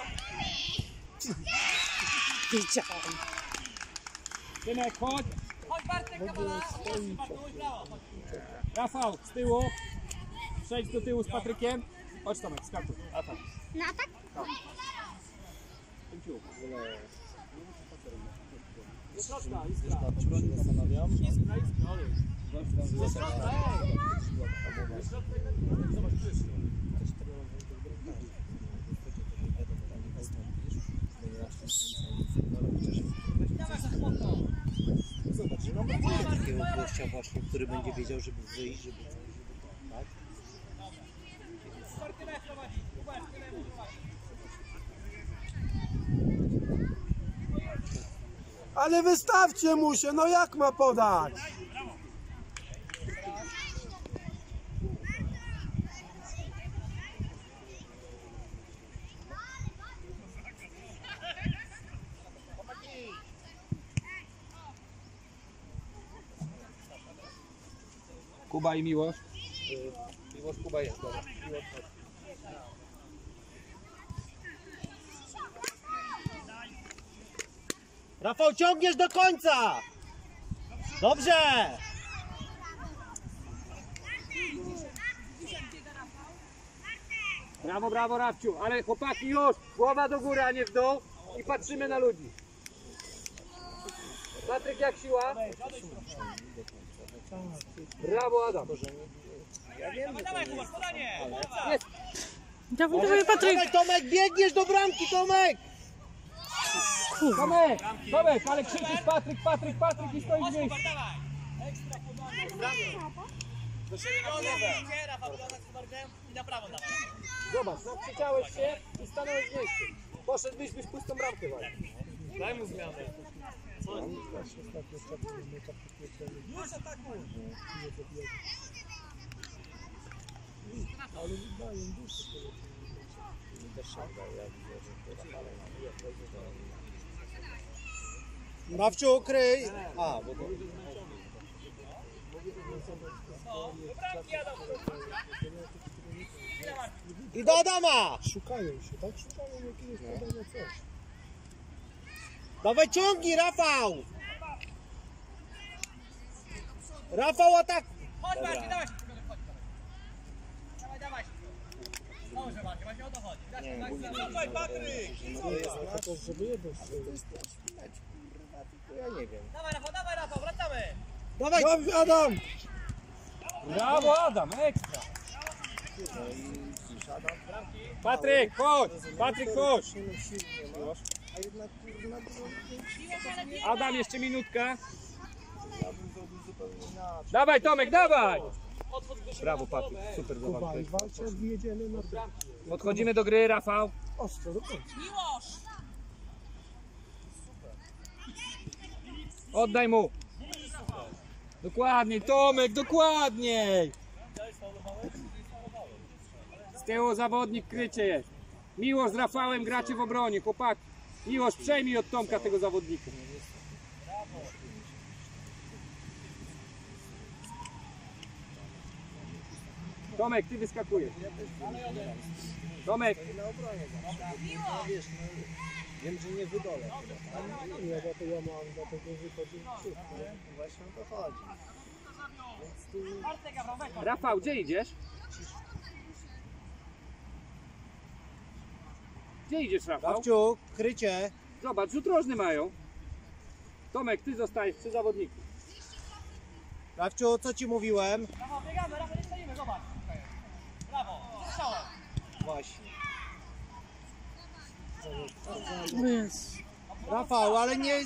Widziałam. Tymek, chodź. Chodź Bartek, kawana! Brawo! Rafał, z tyłu. Przejdź do tyłu z Patrykiem. Chodź Tomek, skakuj. A tak. Na tak? Iskra, iskra. Zastanawiam. Iskra, iskra, olej. Ze środka, ej! Zobacz, krzyż. Dawaj za chłopą. Zobacz, że mamy takiego gościa właśnie, który będzie wiedział, żeby wyjść, żeby coś, żeby tak? Super, tyle prowadzi. Super, tyle prowadzi. Ale wystawcie mu się, no jak ma podać? Kuba i Miłosz. Miłosz, Kuba jest, dobra. Miłosz, chodź. Rafał, ciągniesz do końca! Dobrze! Brawo, brawo Rafciu, ale chłopaki już, głowa do góry, a nie w dół i patrzymy na ludzi. Patryk, jak siła? Brawo Adam. Dawaj, dawaj, Kuba, podanie! Jest. Dawaj, dawaj Patryk. Dawaj Tomek, biegniesz do bramki, Tomek! Tomek, Tomek, ale krzyczysz Patryk, Patryk, Patryk i stoisz w miejscu. Dawaj! Ekstra podanie! Do siebie na głowę! Idzie, Rafał, do nas Bartem i na prawo dawaj. Zobacz, no przeciąłeś się i stanąłeś w miejscu. Poszedłbyś, byś pustą bramkę właśnie. Daj mu zmianę. Już atakuj! Rafciu, ukryj! A, bo to... Do bramki, Adam! I do Adama! Szukają się, tak? Szukają jakiegoś podania coś. Dawaj, ciągnij, Rafał! Rafał, atak! Chodź Bartek, dawaj się! Chodź, dawaj, dawaj się! Dobrze Bartek, właśnie o to chodzi. Dawaj Patryk! To żeby jeden Ja nie wiem. Dawaj Rafał, dawaj Rafał, wracamy! Dawaj! Dobrze, Adam! Brawo Adam, ekstra. Patryk, chodź, Patryk, chodź. A jednak kurna, Adam, jeszcze minutka. ja bym zrobił zupełnie inaczej. Dawaj Tomek, dawaj. Odchodź do siebie. Brawo Patryk, super Kuba, zabawa. i walczę, jedziemy na to. Podchodzimy do gry, Rafał. Ostro, do końca. Miłosz! Oddaj mu. Dokładniej, Tomek, dokładniej. Z tyłu zawodnik, krycie jest. Miłosz z Rafałem gracie w obronie, chłopaki. Miłosz, przejmij od Tomka tego zawodnika. Tomek, ty wyskakujesz. Tomek, Wiesz, no, wiem, że nie wydolę. Nie, dlatego ja mam, dlatego wychodzi krzyk. Właśnie o to chodzi. Bartek, Rafał, weź. Rafał, gdzie idziesz? Gdzie idziesz, Rafał? Rafciu, krycie. Zobacz, rzut rożny mają. Tomek, ty zostajesz przy zawodniku. Rafciu, co ci mówiłem? Rafał, biegamy, Rafał, nie stoimy, zobacz. Brawo, strzałem. Właśnie. O Jezu. Rafał, ale nie...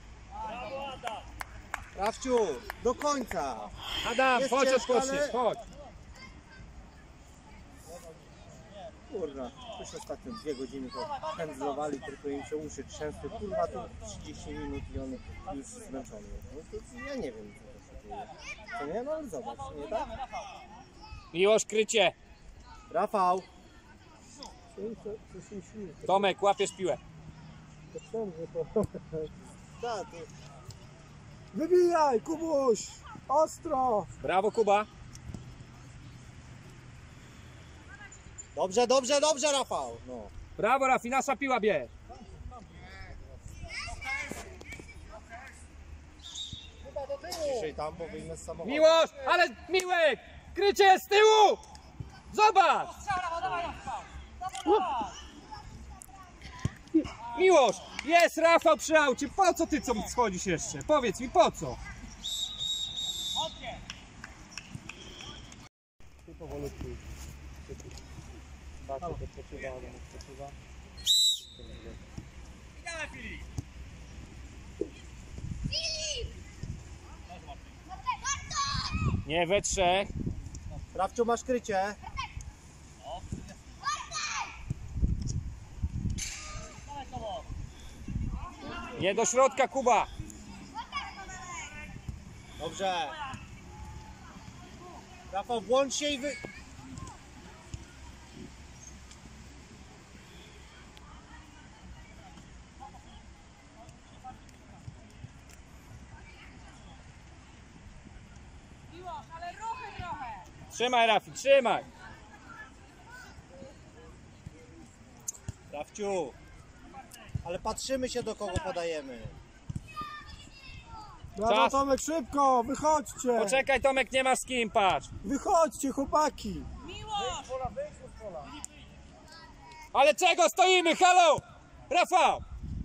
Rafciu, do końca. Adam, Jest chodź, ciężko, odpoczniesz, ale- chodź. kurwa, już ostatnio dwie godziny to pędzlowali, tylko im się uszy trzęsły, kurwa, to trzydzieści minut i on już zmęczony jest. No to ja nie wiem, co to się dzieje. To nie? No ale zobacz, nie tak? Miłosz, krycie. Rafał! Tomek, łapiesz piłę. Tak, to... Wybijaj, Kubuś! Ostro! Brawo, Kuba. Dobrze, dobrze, dobrze, Rafał! No. Brawo, Rafi, nasza piła bierz. Ciszej tam, bo wyjmę z samochodu. Miłosz, ale Miłek! Krycie z tyłu! Zobacz! Miłosz, jest Rafał przy aucie. Po co ty co schodzisz jeszcze? Powiedz mi, po co? Tu powolutku. Patrzę, to przeczuwa, ale nie przeczuwa. Dawaj, Filip! Nie we trzech. Rafciu, masz krycie. Nie do środka, Kuba. Dobrze. Rafał, włącz się i wy... Miłosz, ale ruchy trochę. Trzymaj, Rafi, trzymaj. Rafciu. Ale patrzymy się, do kogo podajemy. Brawo, Czas. Tomek, szybko! Wychodźcie! Poczekaj, Tomek, nie ma z kim, patrz. Wychodźcie, chłopaki! Miłosz! Ale czego stoimy, halo? Rafał!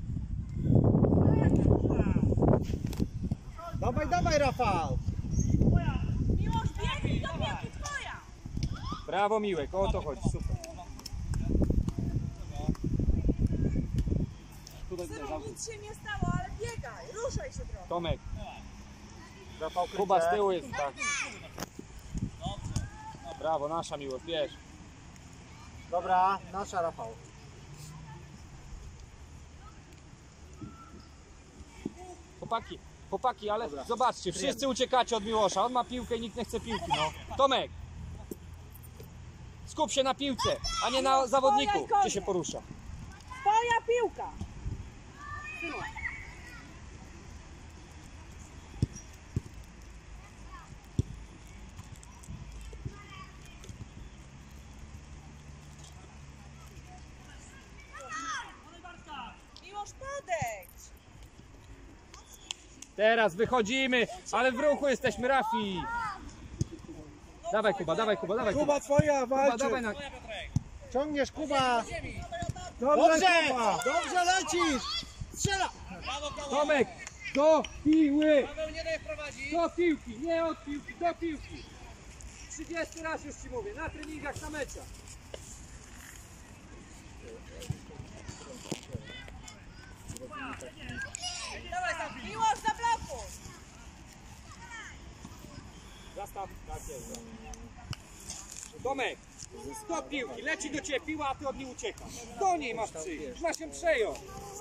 Dawaj, dawaj, Rafał. Miłosz, biegnij do piłki, twoja! Brawo, Miłek, o to chodzi, super. Synu, nic się nie stało, ale biegaj, ruszaj się trochę. Tomek, Rafał, krycie. Kuba z tyłu jest, tak. Brawo, nasza Miłość, bierz. Dobra, nasza, Rafał. Chłopaki, chłopaki, ale zobaczcie, wszyscy uciekacie od Miłosza, on ma piłkę i nikt nie chce piłki, no. Tomek, skup się na piłce, a nie na zawodniku, gdzie się porusza. Twoja piłka! Miłosz, podejdź! Teraz wychodzimy, ale w ruchu jesteśmy, Rafi. Dawaj Kuba, dawaj Kuba, dawaj Kuba. Kuba, twoja, Kuba, walczy! dawaj na... Ciągniesz, Kuba. Dobrze, Dobrze, Kuba! dobrze lecisz. Strzela. Tomek, do piły! Paweł, nie daj wprowadzić! Do piłki, nie od piłki, do piłki. trzydziesty raz już ci mówię, na treningach, na meczach. Dawaj tam, Miłosz, za bloku! Zastaw, tak jest. Tomek, do piłki, leci do ciebie piła, a ty od niej uciekasz. Do niej masz przyjść, masz ją przejąć.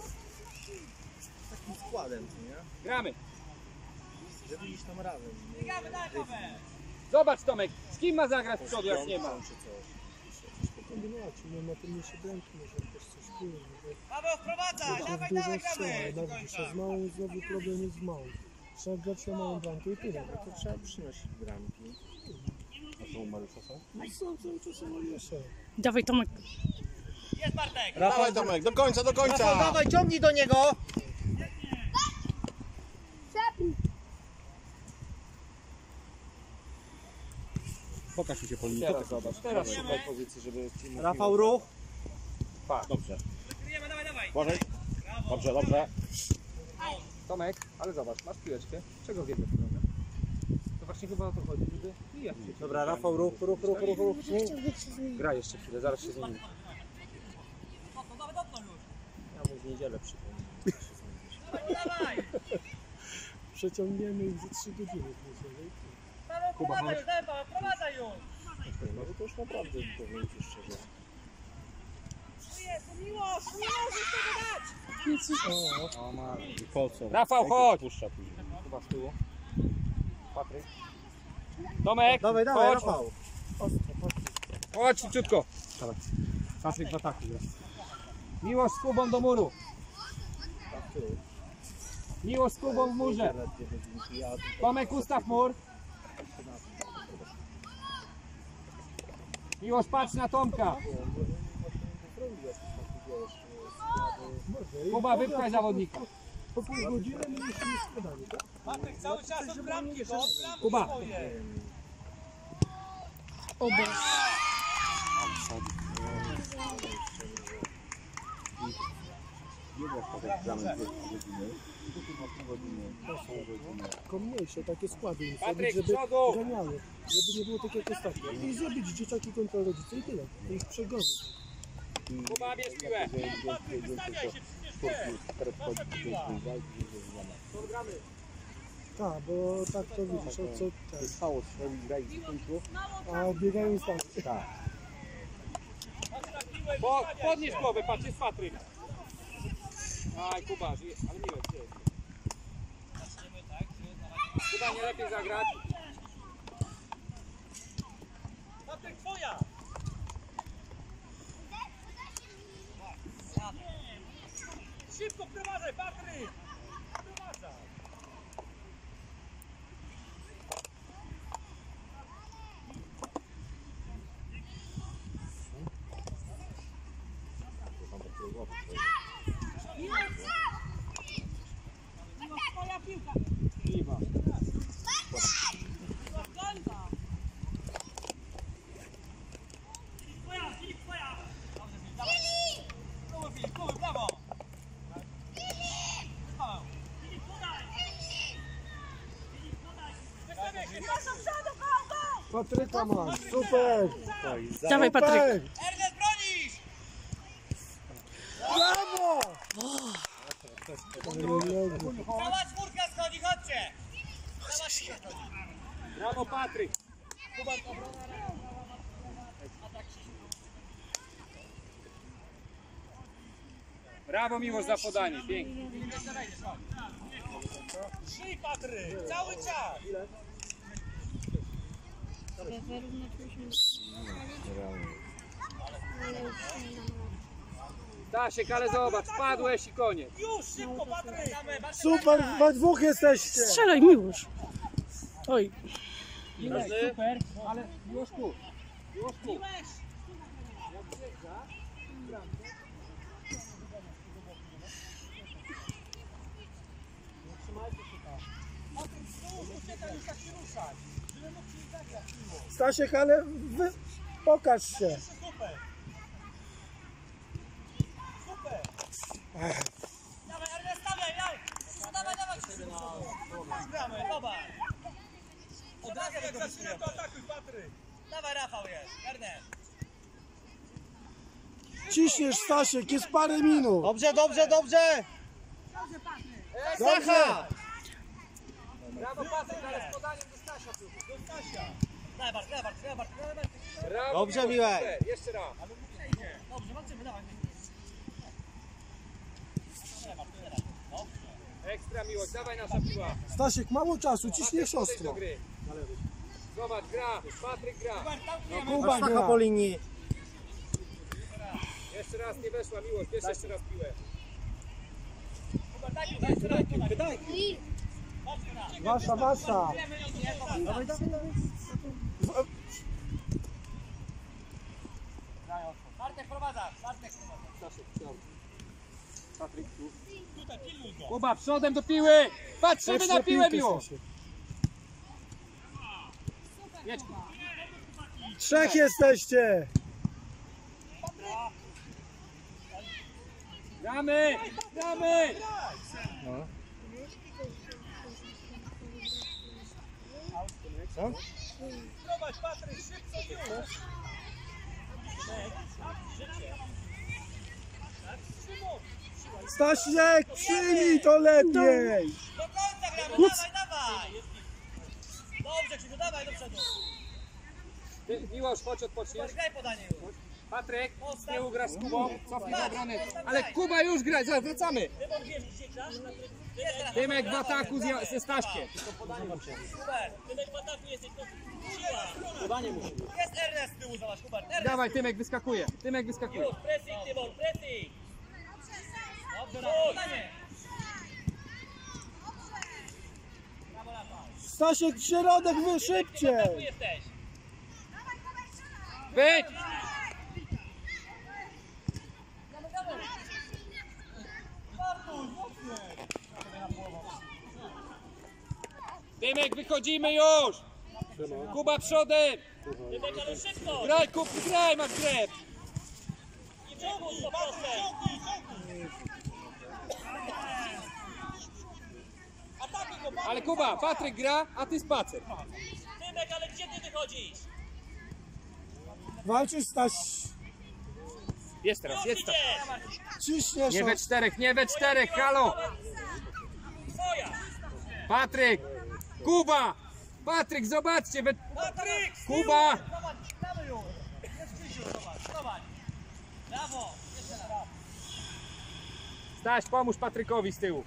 Takim składem, co nie? Gramy. Żeby iść tam razem. Biegamy, daj Paweł! Zobacz Tomek, z kim ma zagrać w przodu, jak nie ma? Czy coś. Kombinować, no na tym nie się błęki, może też coś wpłynie. Paweł, wprowadzaj! Dawaj, Dużo dawaj, strzela, gramy! Do nawet końca. przez małą znowu problem jest z małą. Trzeba grać na małą bramkę i tyle. To trzeba przynosić bramki. A to u Mariusza są? No są cały czas jeszcze. Dawaj, Tomek. Jest Bartek! Dawaj, Tomek, do końca, do końca! Rafał, dawaj, ciągnij do niego! Pokaż mi się po linii. Teraz zobacz, teraz szukaj. Pozycji, żeby ci mógł- Rafał, ruch! Dobrze. Kryjemy, dawaj, dawaj! Uważaj. Dobrze, dobrze. Tomek, ale zobacz, masz piłeczkę. Czego w jedną stronę? To właśnie chyba o to chodzi, żeby mijać się. Dobra, Rafał, ruch, ruch, ruch, ruch, ruch. Gra jeszcze chwilę, zaraz się zmieni. Dotknął, dawaj, dotknął już! Ja mu w niedzielę przypomnę. Dawaj, dawaj! Przeciągniemy ich za trzy godziny. później. Paweł, wprowadzaj już, dawaj Paweł, wprowadzaj już! No to już naprawdę powiem ci szczerze. Miłość, miłość, chcę dać! O, ma. I po co? Rafał, Jak chodź! Puszcza później. Chyba z tyłu. Patryk. Tomek, Dawaj, dawaj, chodź. Rafał. Chodź szybciutko. Patryk w ataku gra. Miłość z Kubą do muru. Miłość z Kubą w murze. Tomek, ustaw mur. Miłość, patrz na Tomka. Kuba, wypchaj zawodnika. Po pół godziny my jeszcze nie składamy, tak? Patryk, cały czas od bramki, bo od bramki Kuba. swoje. Oba. Tylko mniejsze takie składy im Patryk, zrobić, żeby przodu! ganiały, żeby nie było tak jak ostatnio. I zrobić dzieciaki kontra rodzice i tyle. To ich przegonić. Kuba, bierz piłę. Patryk, wystawiaj się, przecież nie. Tak, bo tak to widzisz, o co tak. Chaos, robi graj z końcu. A biegają instancje. Tak. Po, podnieś głowę, patrz, jest Patryk. Aj, Kuba, żyje, ale miłe, żyje. Kuba, nie lepiej zagrać. Patryk, twoja! Szybko wprowadzaj, Patryk! Wprowadzaj! Twoja piłka. Piwa. Twoja, Filip, twoja! Kuba, Filip, Kuba, brawo! Filip, podaj! Wystawiaj się, Miłość do przodu, go, go! Patryka masz, super! Dawaj, Patryk. Ernest, bronisz! Brawo! Cała czwórka schodzi, chodźcie! Cała czwórka schodzi. Brawo, Patryk. Kuba, obrona. Brawo, Miłosz, za podanie. Pięknie. Szyj, Patryk! Cały czas! Stasiek, ale zobacz, padłeś i koniec. Już, szybko, Patryk! Super, we dwóch jesteście! Strzelaj, Miłosz. Oj. Miłosz, super, ale Miłosz tu. Miłosz tu. Stasiek, ale wy... pokaż się! Super! Super! Dawaj, Ernest, stawiaj, dawaj! Dawaj, dawaj! Gramy, dawaj! Od razu jak zaczyna, to atakuj, Patryk! Dawaj, Rafał jest, Ernest! Ciśniesz, Stasiek, jest parę minut! Dobrze, dobrze, dobrze! Dobrze! Brawo, Patryk, ale z podaniem do Stasia. tu. Do Stasia! Dawaj, Bart, dawaj, Bart, dawaj, Bart, dawaj, Bart! Brawo, Dobrze, Miłosz, Miłek. super. Jeszcze raz. Dobrze, walczymy, dawaj! Ekstra Miłość, dawaj nasza piła. Stasiek, mało czasu, ciśniesz Podejdź do ostro. gry. Zobacz, gra. Patryk gra. Kuba Masz taka gra. po linii. Jeszcze raz nie weszła Miłość, bierz jeszcze raz piłę. Wydaj! Wasza, wasza! Bartek prowadza, Bartek prowadza. Stasiek, chciał. Patryk tu. Tutaj, pilnuj go! Kuba, przodem do piły. Patrzymy Jeszcze na piłę, piłkę, Miłosz. Stasiek. Jedź. Trzech jesteście! Gramy, gramy. Prowadź, Patryk, szybko, już! Stasiek, przyjmij to lepiej! Do końca gramy, dawaj, dawaj! Dobrze, Krzysiu, dawaj do przodu! Ty, Miłosz, chodź odpoczniesz. Graj podanie już! Patryk, z tyłu gra z Kubą, cofnij do obrony. Ale Kuba już gra, zaraz wracamy. Tymek w ataku z- ze Staśkiem. Hubert, Tymek w ataku jesteś, to siła. Podanie musi. Jest Ernest z tyłu, zobacz, Hubert. Ernest. Dawaj, Tymek wyskakuje. Tymek wyskakuje. Już, pressing, Tymon, pressing. Dobrze, podanie. Brawo, Rafał. Stasiek, w środek, wy Tu szybciej! jesteś. Być! Tymek, wychodzimy już! Kuba przodem! Tymek, ale szybko. Graj, Kuba, graj, masz grę! I ciągnij sto procent. Ataki go, Ale Kuba, Patryk gra, a ty spacer. Tymek, ale gdzie ty wychodzisz? Walczysz, Staś. Jest teraz, Już jest teraz. idziesz. Ciśniesz. Nie we czterech, nie we czterech, halo! Twoja. Patryk! Kuba! Patryk, zobaczcie! We... Patryk! z Kuba! tyłu. Zobacz, dawaj ją. Jest Krzysiu, zobacz, zobacz. Brawo. Jeszcze raz. Staś, pomóż Patrykowi z tyłu.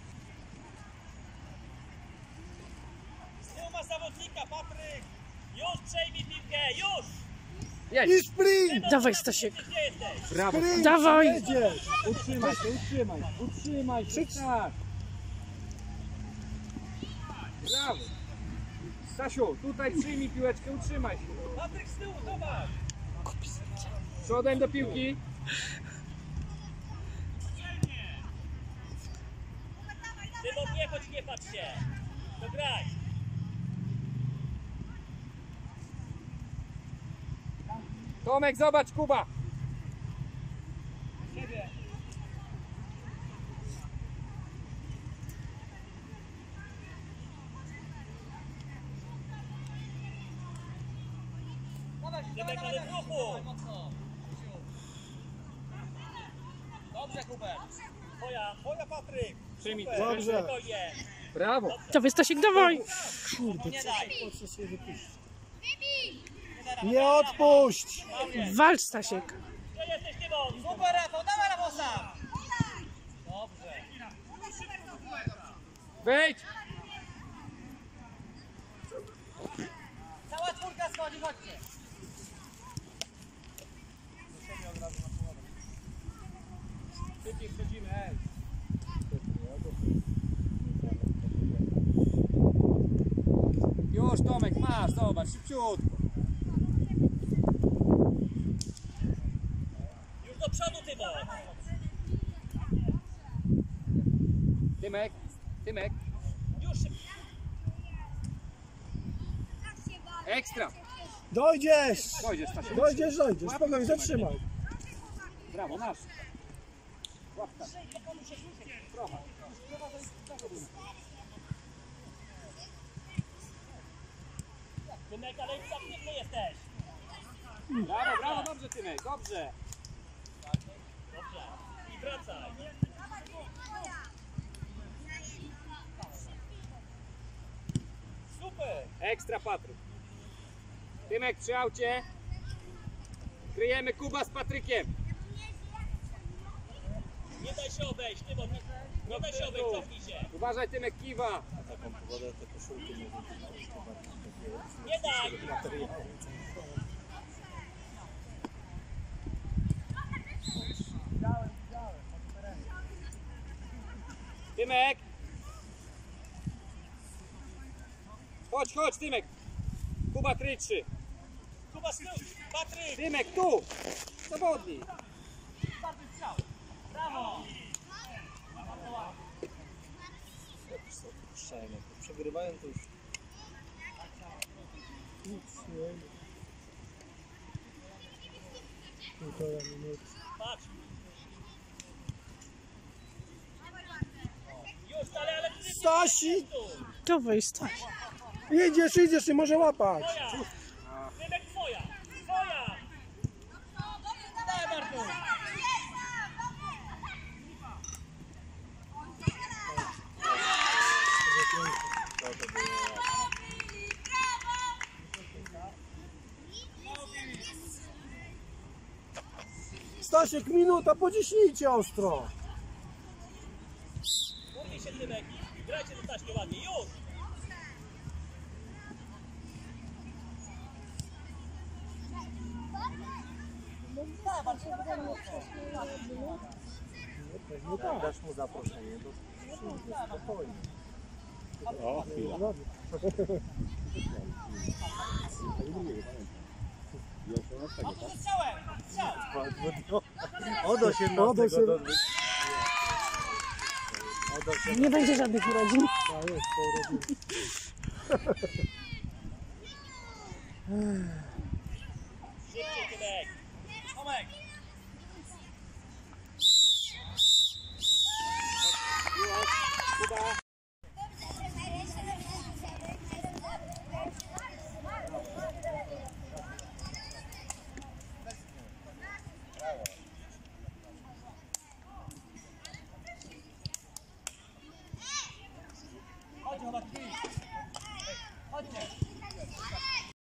Z tyłu masz zawodnika, Patryk. Już przejmij piłkę, już. I Jedź! sprint! Dawaj, Stasiek. Gdzie jesteś? Brawo! Sprint! Dawaj. Jedziesz! Utrzymaj się, utrzymaj! Utrzymaj się, tak! Brawo! Stasiu, tutaj przyjmij piłeczkę, utrzymaj się. Patryk z tyłu, zobacz. Przodem do piłki. Tymon, nie chodź, nie patrz się. To graj. Tomek, zobacz, Kuba! Siebie. Tymek, ale w ruchu. Dobrze, Hubert. Twoja, twoja, Patryk. Przyjmij. Super, Dobrze. spokojnie. Brawo! Dawaj, Stasiek, dawaj. Nie daj. Nie odpuść! Walcz, Stasiek. Gdzie jesteś, Tymon? Super, Rafał, dawaj, Rafał sam. Dobrze. Wyjdź! Cała czwórka schodzi, chodźcie. Szybciej wchodzimy, ej! Już, Tomek, masz, zobacz, szybciutko. Już do przodu, Tymon. Tymek, Tymek, Już szybko. ekstra! Dojdziesz! Dojdziesz, Stasiu. Dojdziesz, dojdziesz. Spokojnie, zatrzymaj. Brawo, masz. Łapka. Prowadź. Tymek, ale już aktywny jesteś. Brawo, brawo, dobrze, Tymek, dobrze. Dobrze. I wracaj. Super. Ekstra, Patryk. Tymek przy aucie. Kryjemy Kuba z Patrykiem. Nie daj się obejść, Tymon. Nie, nie daj się obejść, cofnij się. Uważaj, Tymek kiwa. Taką pogodę te koszulki nie Nie daj. Tymek. Chodź, chodź, Tymek. Kuba kryczy. Kuba z tyłu. Patryk. Tymek, tu. Zawodnik. Brawo. puszczają. Jak przegrywają, to już Nic nie. Półtora minuty. Patrz. Już, ale, ale... Stasi! Dawaj, Staś. Idziesz, idziesz, nie może łapać. Twoja. Tymek, twoja. Twoja. Daj, Marku. Stasiek, minuta, pociśnijcie ostro. Mówi się Tymek, grajcie do Staśka ładnie, już! Jak dasz mu zaproszenie, to przyjdzie spokojnie. O, chwila. Od osiemnastego do Nie będzie żadnych urodzin. A jest, po urodzinie. Szybciej Tymek! Tomek! Chodźcie, chłopaki! Chodźcie!